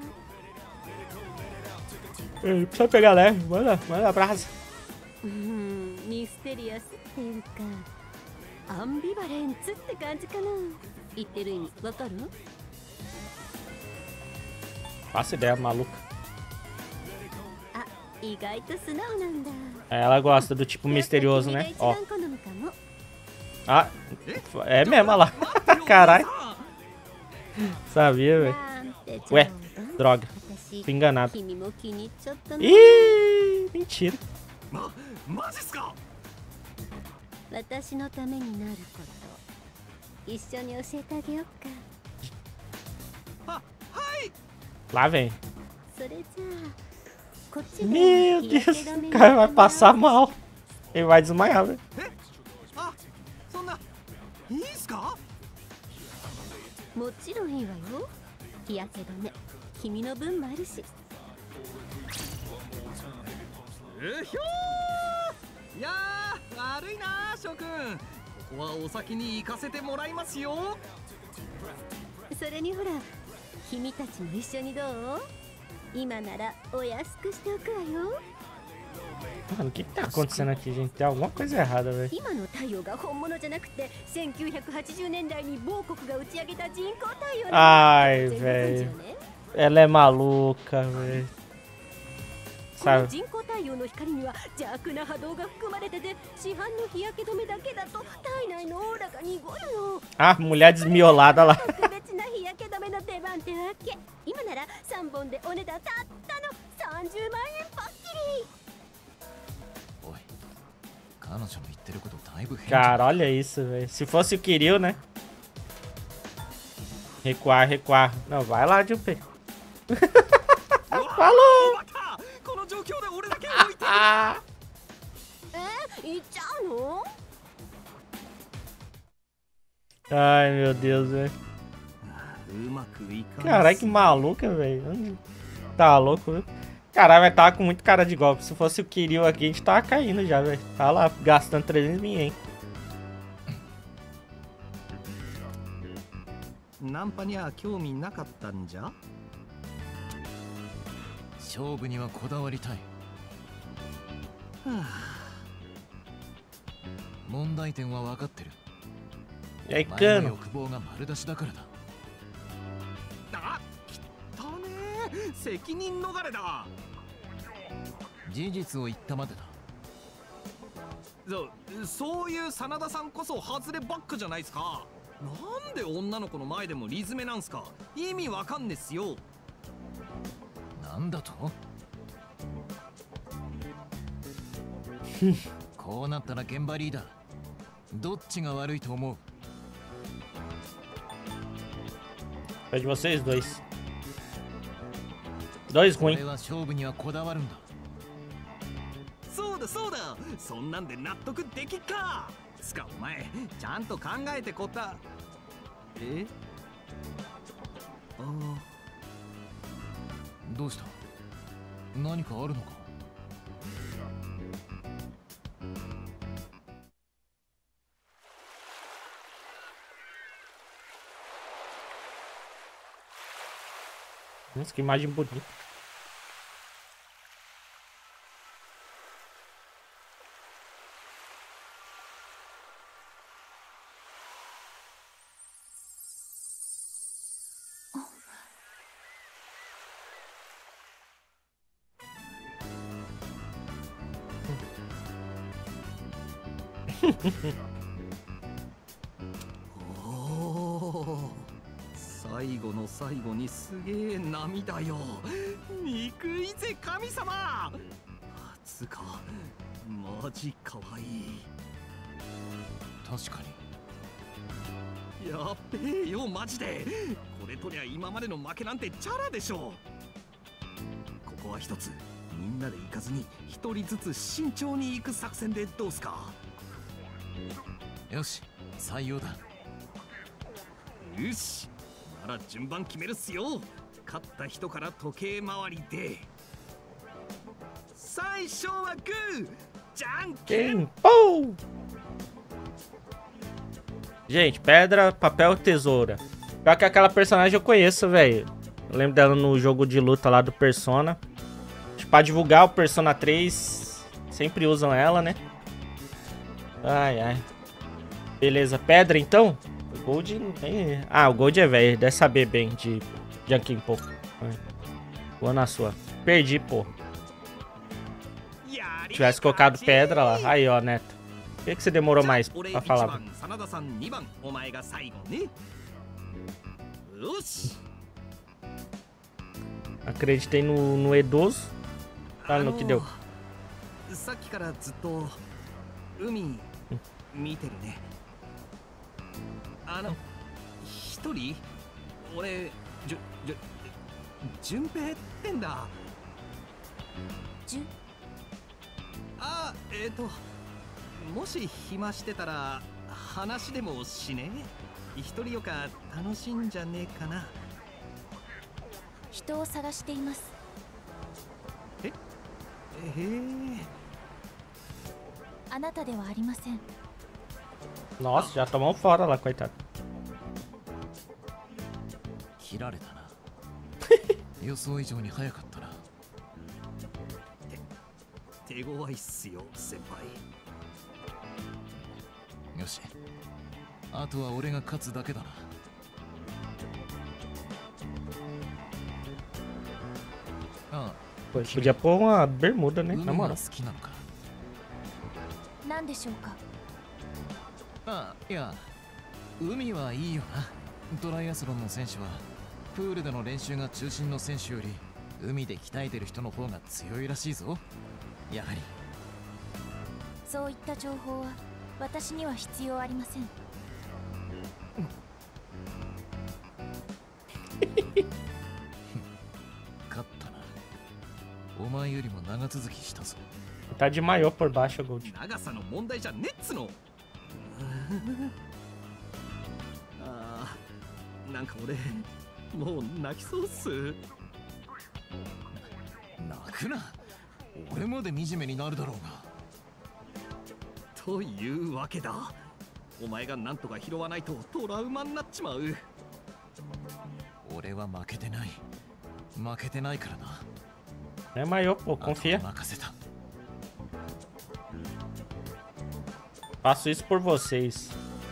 Ei, precisa pegar leve, manda, manda brasa. うーんミステリアスっていうかアンビバレンツって感じかな。言ってる意味わかる？ Faço ideia, maluca. あ、意外と素直なんだ。 Ela gosta do tipo misterioso, né? Ó. Ah, é mesmo, olha lá. Caralho. Sabia, velho. Ué, droga. Fui enganado. Ih, mentira. 私のためになること一緒に教えてあげようか。 Lá vem. それじゃあこっちで Meu Deus, o cara vai passar mal. Ele vai desmaiar, velho. あ、そんな、いいっすか？ もちろんいいわよ。日焼け止め、君の分もあるし。 うひょー。いやー、悪いなー、諸君。ここはお先に行かせてもらいますよ。 それにほら、君たちも一緒にどう？今ならお安くしておくわよ。 Mano, o que que tá acontecendo aqui, gente? Tem alguma coisa errada, velho. 今の太陽が本物じゃなくて、せんきゅうひゃくはちじゅうねんだいに某国が打ち上げた人工太陽。 Ai, velho. Ela é maluca, velho. この人工太陽の光には邪悪な波動が含まれてて、市販の日焼け止めだけだと体内のオーラが濁るの。 Ah, mulher desmiolada lá. 特別な日焼け止めの出番ってわけ。今ならさんぼんでお値段たったのさんじゅうまんえんパッキリ。 おい、彼女の言ってることだいぶ変。 Cara, olha isso, velho. Se fosse o Kiryu, né? Recuar, recuar. Não, vai lá, Junpei. Falou! この状況で俺だけ置いて。 え、行っちゃうの？ Ai, meu Deus, velho. Caralho, que maluca, velho. Tá louco, viu? Caralho, vai estar com muito cara de golpe. Se fosse o Kiryu aqui, a gente tava caindo já, velho. Tá lá, gastando trezentos mil, hein? ナンパには興味なかったんじゃ？ 勝負にはこだわりたい。問題点は分かってる。 E aí, cano? 欲望が丸出しだからだ。 あ、きったねー。責任逃れだ。 事実を言ったまでだ。 そ、そういう真田さんこそ外ればっかじゃないですか。なんで女の子の前でもリ詰めなんすか。意味わかんねっすよ。 なんだと？こうなったら現場リーダー、どっちが悪いと思う？ É de vocês dois. Dois ruins. 俺は勝負にはこだわるんだ。 そうだそうだ。そんなんで納得できっか。つかお前ちゃんと考えてこた。え？ああ。 どうした？ 何かあるのか？ Nossa, que imagem bonita. Oh. 最後の最後にすげえ涙よ。憎いぜ神様。つかマジかわいい。 確かにやっべえよマジで。これとりゃ今までの負けなんてチャラでしょ。ここは一つみんなで行かずに一人ずつ慎重に行く作戦でどうすか？ よし、採用だ。 よし、なら順番決めるっすよ。勝った人から時計回りで。最初はグー、じゃんけんぽん。 Gente, pedra, papel, tesoura. Pior que aquela personagem eu conheço, velho. Eu lembro dela no jogo de luta lá do Persona. Pra divulgar o Persona três, sempre usam ela, né? Ai, ai. Beleza, pedra então? O Gold... Ah, o Gold é velho, deve saber bem de Junkin Po. Vou na sua. Perdi, pô. Se tivesse colocado pedra lá. Aí, ó, Neto. Por que, que você demorou mais pra falar? Acreditei no, no idoso. Olha no que deu. さっきからずっと海見てるね。あの一人俺じゅじゅ順平ってんだ。 じゅあえっ、ー、ともし暇してたら話でもしね。一人よか楽しんじゃねえかな。 人を探しています。 えへえ。 あなたではありません。 Nossa, já tomou fora lá, coitado. 切られたな。予想以上に早かったな。 手強いっすよ先輩。 よし、あとは俺が勝つだけだな。ああ、 podia pôr uma bermuda, né? Na moral. 好きなのか。 何でしょうか。 あ、いや、海はいいよな。トライアスロンの選手はプールでの練習が中心の選手より海で鍛えてる人の方が強いらしいぞ。やはりそういった情報は私には必要ありません。 勝ったな。お前よりも長続きしたぞ。 Tá de maior por baixo, Gold. 長さの問題じゃねっつの。ああ、なんか俺もう泣きそうっす。 泣くな。俺まで惨めになるだろうが。 というわけだ。お前がなんとか拾わないとトラウマになっちまう。 俺は負けてない。負けてないからな。 É maior, pô, confia. Faço isso por vocês.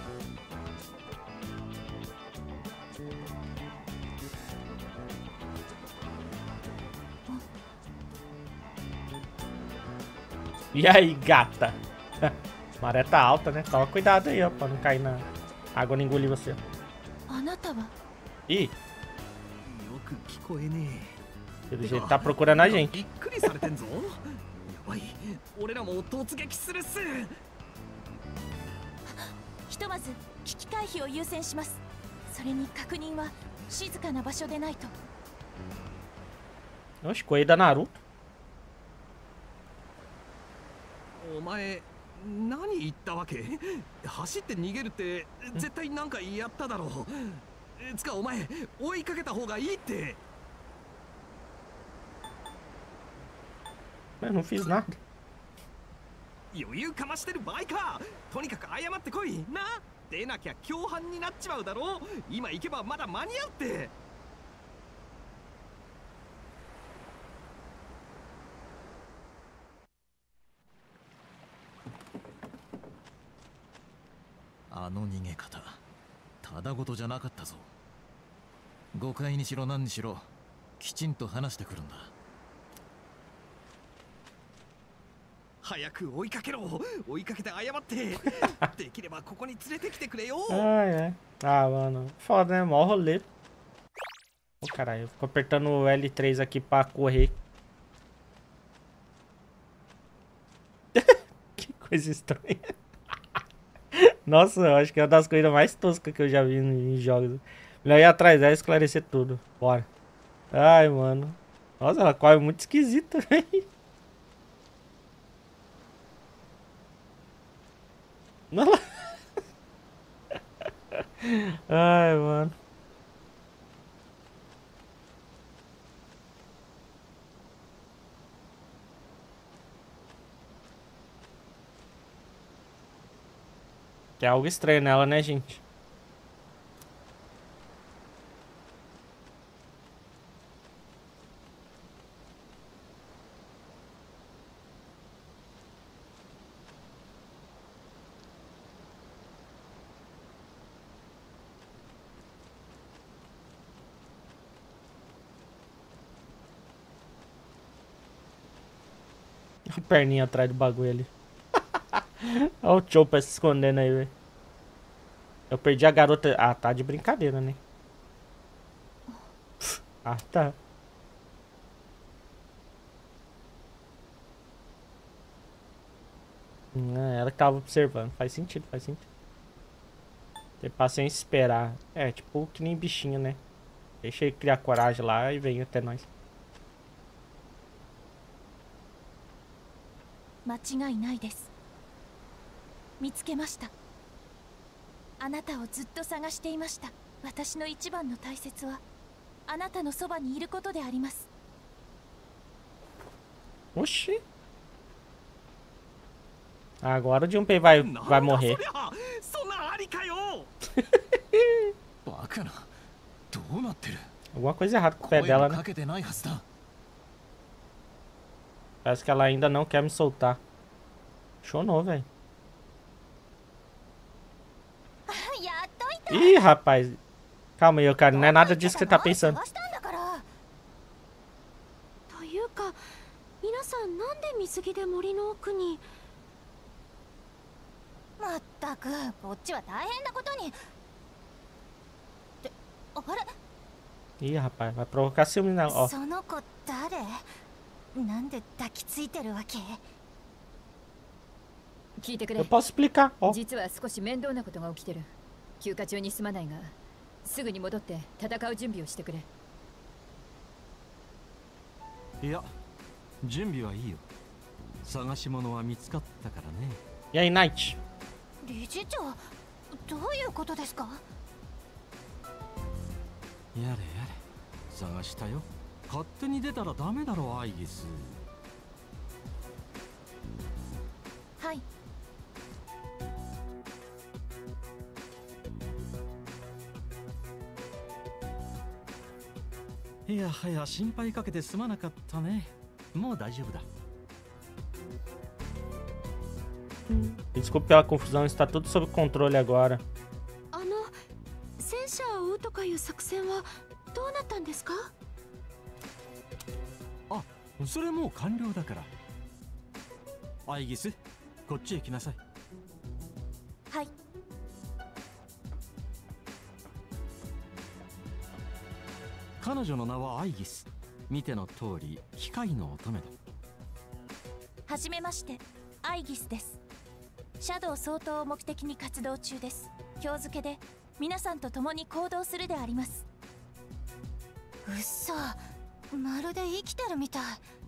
E aí, gata? A maré tá alta, né? Toma cuidado aí, ó, pra não cair na água e engolir você. Ih! Pelo jeito tá procurando a gente. ひとまず危機回避を優先します。それに確認は静かな場所でないと。 Oxe, coelho da Naruto. お前何言ったわけ？走って逃げるって絶対なんかやっただろう。つかお前追いかけた方がいいって。 Eu não fiz nada. 余裕かましてる場合か。とにかく謝ってこいな。出なきゃ共犯になっちまうだろう。今行けばまだ間に合うって。 あの逃げ方ただごとじゃなかったぞ。誤解にしろ何にしろきちんと話してくるんだ。 早く追いかけろ。追いかけて謝って。できればここに連れてきてくれよ。 Ai, ai. Ah, mano. Foda, né? Mó rolê. Ô, caralho. Fico apertando o L três aqui pra correr. Que coisa estranha. Nossa, eu acho que é uma das coisas mais toscas que eu já vi em jogos. Melhor ir atrás dela e esclarecer tudo. Bora. Ai, mano. Nossa, ela corre muito esquisita, velho. Ai, mano. Tem algo estranho nela, né, gente? A perninha atrás do bagulho ali. Olha o Chopper se escondendo aí, velho. Eu perdi a garota. Ah, tá de brincadeira, né? Ah, tá. É, ela que tava observando. Faz sentido, faz sentido. Ter paciência e esperar. É, tipo que nem bichinho, né? Deixa ele criar coragem lá e vem até nós. 間違いないです。見つけました。あなたをずっと探していました。私の一番の大切はあなたのそばにいることであります。 Oxi. Agora o Junpei vai, vai morrer. Alguma coisa errada com o pé dela, né? Parece que ela ainda não quer me soltar. Chonou, velho. Ih, rapaz. Calma aí, cara. Não é nada disso que você tá pensando. というか、皆さんなんで水着で森の奥に。 まったく、こっちは大変なことに。ってあれ Ih, rapaz, vai provocar ciúme não, ó. その子誰？なんで抱きついてるわけ？ 聞いてくれ。 Eu posso explicar, ó. 実は少し面倒なことが起きてる。休暇中にすまないが、すぐに戻って戦う準備をしてくれ。 いや、準備はいいよ。探し物は見つかったからね。 E aí, Knight? 理事長、どういうことですか？ やれやれ、探したよ。勝手に出たらダメだろ、アイギス。 はい。 いやはや、心配かけてすまなかったね。もう大丈夫だ。 Desculpe pela confusão, está tudo sob controle agora. あの戦車を追うとかいう作戦はどうなったんですか？ あ、それもう完了だから。アイギス、こっちへ来なさい。 はい。 彼女の名はアイギス。見ての通り、機械の乙女だ。 はじめまして、アイギスです。シャドウ総統を目的に活動中です。今日付で皆さんと共に行動するであります。うっそ、まるで生きてるみたい。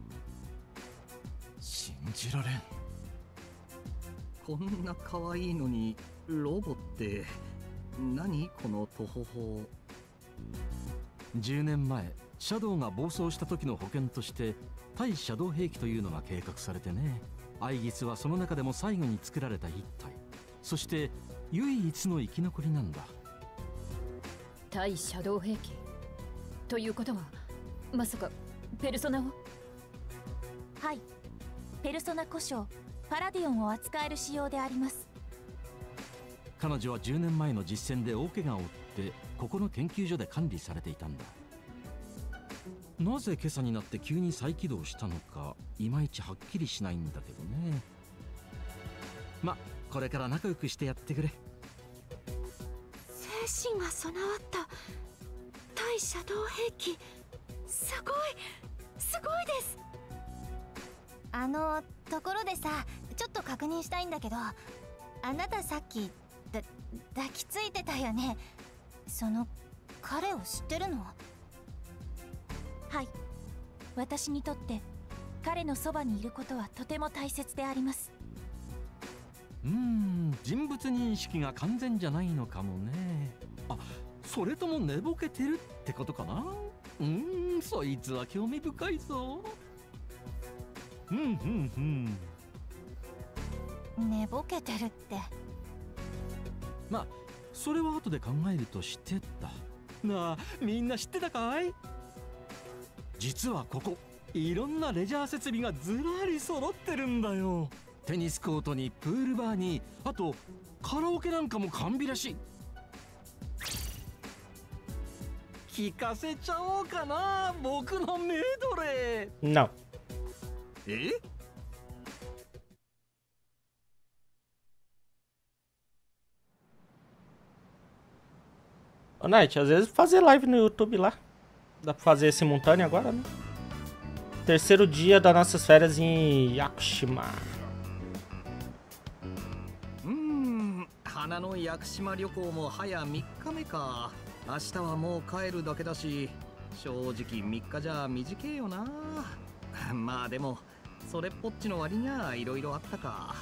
信じられん。 こんな可愛いのにロボって何このトホホ。 じゅうねんまえ、 シャドウが暴走した時の保険として対シャドウ兵器というのが計画されてね。アイギスはその中でも最後に作られた一体、そして唯一の生き残りなんだ。 対シャドウ兵器ということは、まさかペルソナを？ はい、ペルソナ故障パラディオンを扱える仕様であります。 彼女はじゅうねんまえの実戦で大怪我を負ってここの研究所で管理されていたんだ。なぜ今朝になって急に再起動したのかいまいちはっきりしないんだけどね。ま、これから仲良くしてやってくれ。 精神が備わった対シャドウ兵器、すごいすごいです。 あのところでさ、ちょっと確認したいんだけど、あなたさっきだ抱きついてたよね。その彼を知ってるの？はい、私にとって彼のそばにいることはとても大切であります。 うーん、人物認識が完全じゃないのかもね。あ、それとも寝ぼけてるってことかな。うーん、そいつは興味深いぞ。うんうんうん。寝ぼけてるって。 まあそれは後で考えるとしてた。なあ、みんな知ってたかい？実はここいろんなレジャー設備がずらり揃ってるんだよ。テニスコートにプールバーに、あとカラオケなんかも完備らしい。聞かせちゃおうかな、僕のメドレー。 Não. え Ô, Night, às vezes fazer live no YouTube lá. Dá pra fazer simultâneo agora, né? Terceiro dia das nossas férias em Yakushima. うーん、花の屋久島旅行も早みっかめか。明日はもう帰るだけだし、正直みっかじゃ短えよな。まあでもそれっぽっちの割にはいろいろあったか。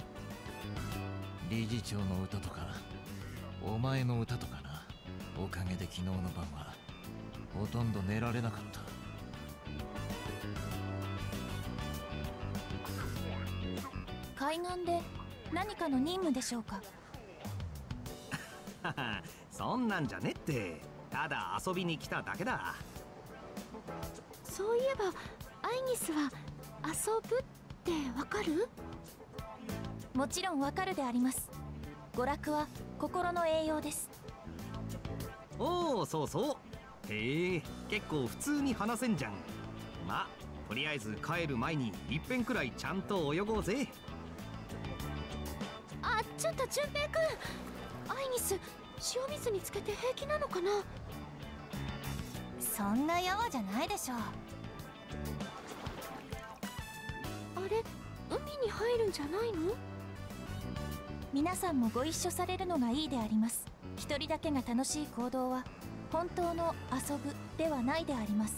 理事長の歌とかお前の歌とかな。おかげで昨日の晩はほとんど寝られなかった。 海岸で何かの任務でしょうか？ そんなんじゃねって、ただ遊びに来ただけだ。 そういえばアイギスは遊ぶってわかる？ もちろんわかるであります。娯楽は心の栄養です。 おお、そうそう。へえ、結構普通に話せんじゃん。まあとりあえず帰る前にいっぺんくらいちゃんと泳ごうぜ。 あ、ちょっと純平くん、アイギス塩水につけて平気なのかな？ そんなやわじゃないでしょう。 あれ、海に入るんじゃないの？ 皆さんもご一緒されるのがいいであります。一人だけが楽しい行動は本当の遊ぶではないであります。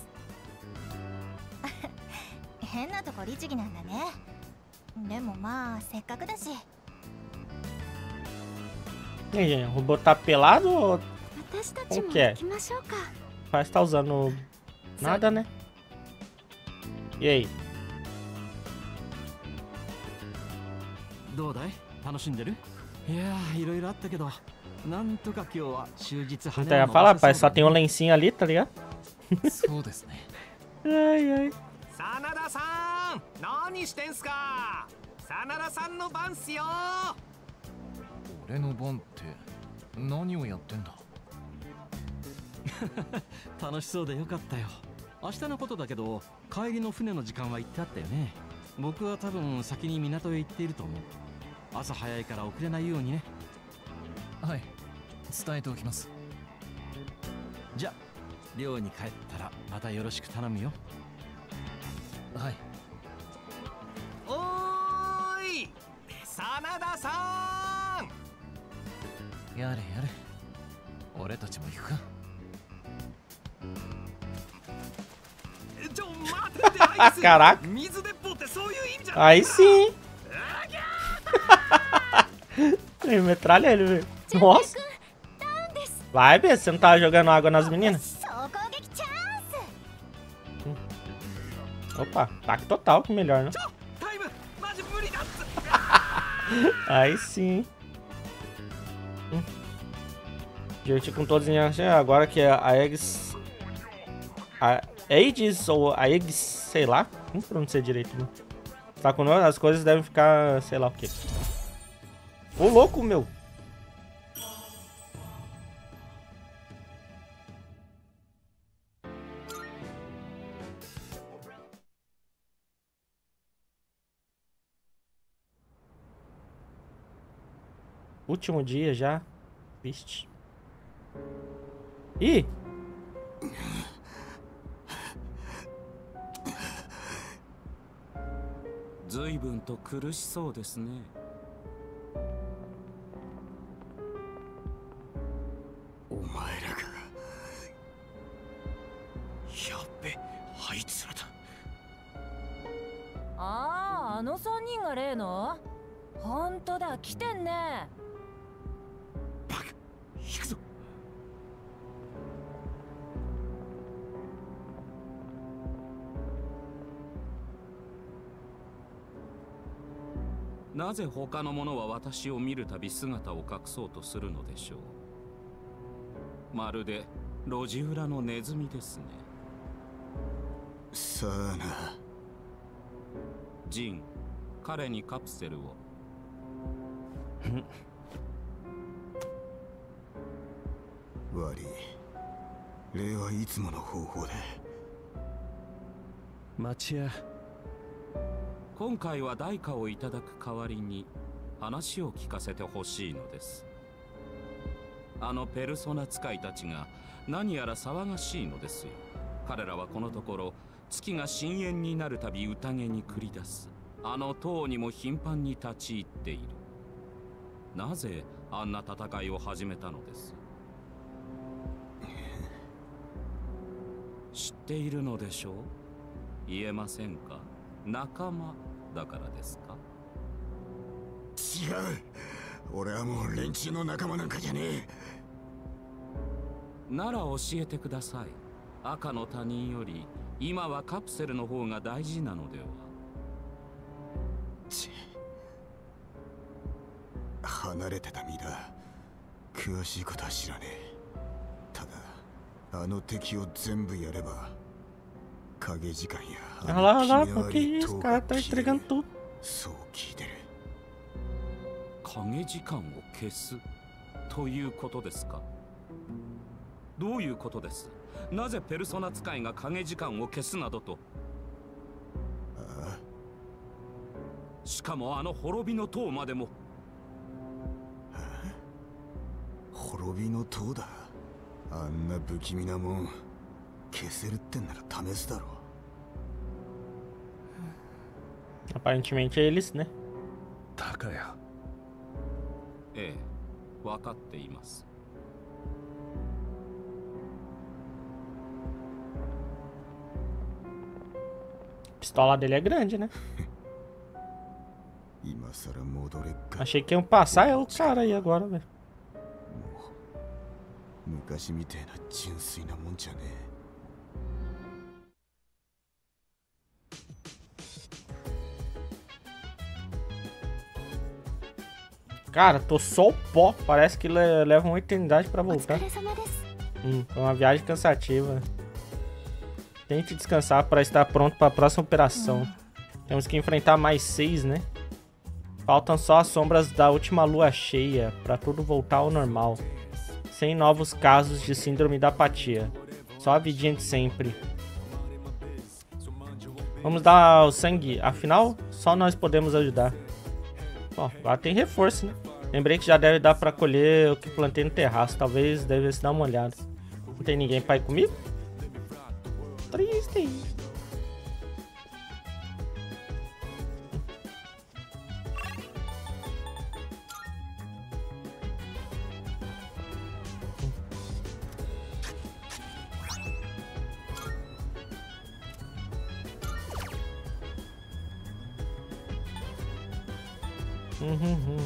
変なとこ律儀なんだね。でもまあせっかくだし。 E aí, gente, vou botar pelado ou 私たちも como que é? 行きましょうか。 Parece que tá usando nada, né? E aí? どうだい？楽しんでる？いやー、いろいろあったけど、なんとか今日は終日 Então ia falar, parece que só tem um lencinho ali, tá ligado? そうですね。 Ai, ai. 真田さん、何してんすか？真田さんの番っすよ。 俺の番って何をやってんだ？ 楽しそうでよかったよ。明日のことだけど、帰りの船の時間は言ってあったよね。僕は多分先に港へ行っていると思う。朝早いから遅れないようにね。 はい、伝えておきます。 じゃあ寮に帰ったらまたよろしく頼むよ。 はい。 おーい、真田さん。 やれやれ、俺たちも行くか。 ちょ、待ってて、アイス。 Caraca. 水鉄砲ってそういう意味じゃない。 Aí sim. Ele metralha ele, velho. Nossa. Vai, Bê, você não tava jogando água nas meninas? Opa, ataque total que melhor, né? Aí sim. Hum. Divertir com todos em ação. Agora que a Aegis. A Aegis ou a Aegis, sei lá. Não pronunciei direito, né? Tá com nós, as coisas devem ficar, sei lá o que. Ô louco, meu! Último dia já. Vixe. Ih! 随分と苦しそうですね。 お前らがやっべ、あいつらだ。 ああ、あの三人が例の。本当だ、来てんね。 バカ、行くぞ。 なぜ他の者は私を見るたび姿を隠そうとするのでしょう。まるで路地裏のネズミですね。 さあな。 ジン、彼にカプセルを。 悪い。礼はいつもの方法で。 町屋。今回は代価をいただく代わりに話を聞かせてほしいのです。あのペルソナ使いたちが何やら騒がしいのですよ。彼らはこのところ月が深淵になるたび宴に繰り出すあの塔にも頻繁に立ち入っている。なぜあんな戦いを始めたのです。知っているのでしょう。言えませんか。仲間だからですか。 違う。俺はもう連中の仲間なんかじゃねえ。なら教えてください。赤の他人より今はカプセルの方が大事なのでは。 ち離れてた身だ。詳しいことは知らねえ。ただあの敵を全部やれば影時間や Olha lá, olha lá, porque esse cara tá entregando tudo. そう聞いてる。 影時間を消すということですか。どういうことです。なぜペルソナ使いが影時間を消すなどと。 ああ、 しかもあの滅びの塔までも。 滅びの塔だ。あんな不気味なもん消せるってんなら試すだろう。 Aparentemente é eles, né? 高谷。 ええ、分かっています。 A pistola dele é grande, né? 今さら戻れっか。 Achei que iam passar é o cara aí agora, velho. 昔みてえな純粋なもんじゃねえ。 Cara, tô só o pó. Parece que le leva uma eternidade pra voltar. Hum, foi uma viagem cansativa. Tente descansar para estar pronto para a próxima operação. Hum. Temos que enfrentar mais seis, né? Faltam só as sombras da última lua cheia para tudo voltar ao normal. Sem novos casos de síndrome da apatia. Só a vidinha de sempre. Vamos dar o sangue. Afinal, só nós podemos ajudar. Bom, agora tem reforço, né? Lembrei que já deve dar pra colher o que plantei no terraço. Talvez devesse dar uma olhada. Não tem ninguém pra ir comigo? Triste. Uhum.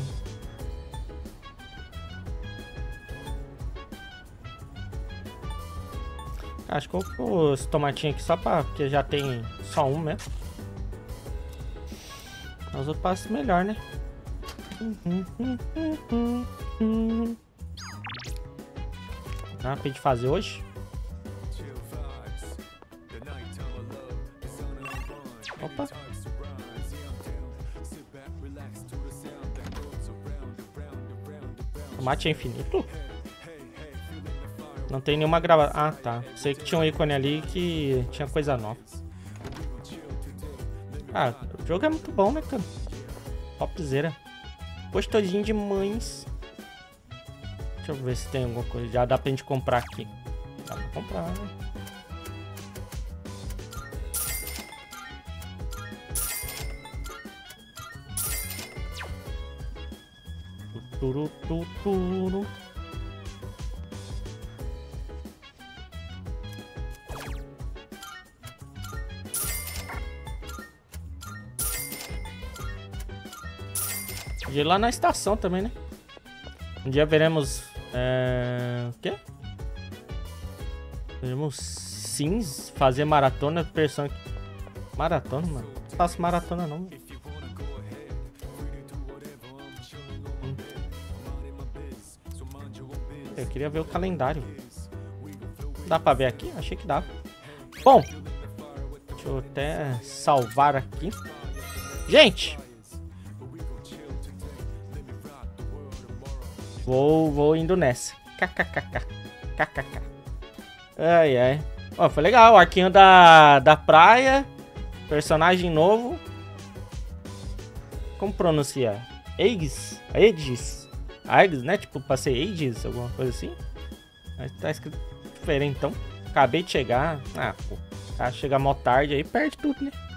Acho que eu vou pôr esse tomatinho aqui só pra... Porque já tem só um mesmo. Mas eu passo melhor, né? Dá pra gente fazer hoje? Opa! Tomate é infinito? Não tem nenhuma gravação. Ah, tá. Sei que tinha um ícone ali que tinha coisa nova. Ah, o jogo é muito bom, né, cara? Topzera. Gostosinho de mães. Deixa eu ver se tem alguma coisa. Já dá pra gente comprar aqui. Dá pra comprar, né? Turu, turu, turu. De ir lá na estação também, né? Um dia veremos... É... O quê? Veremos Sims fazer maratona versão... Maratona, mano. Não faço maratona não. Hum. Eu queria ver o calendário. Dá pra ver aqui? Achei que dava. Bom. Deixa eu até salvar aqui. Gente! Vou, vou indo nessa. Kkkk. Kkk. Ai, ai. Ó, foi legal. O arquinho da, da praia. Personagem novo. Como pronuncia? Aegis? Aegis? Aegis, né? Tipo, passei Aegis, alguma coisa assim. Mas tá escrito diferente, então. Acabei de chegar. Ah, pô. Tá, chega mó tarde aí, perde tudo, né?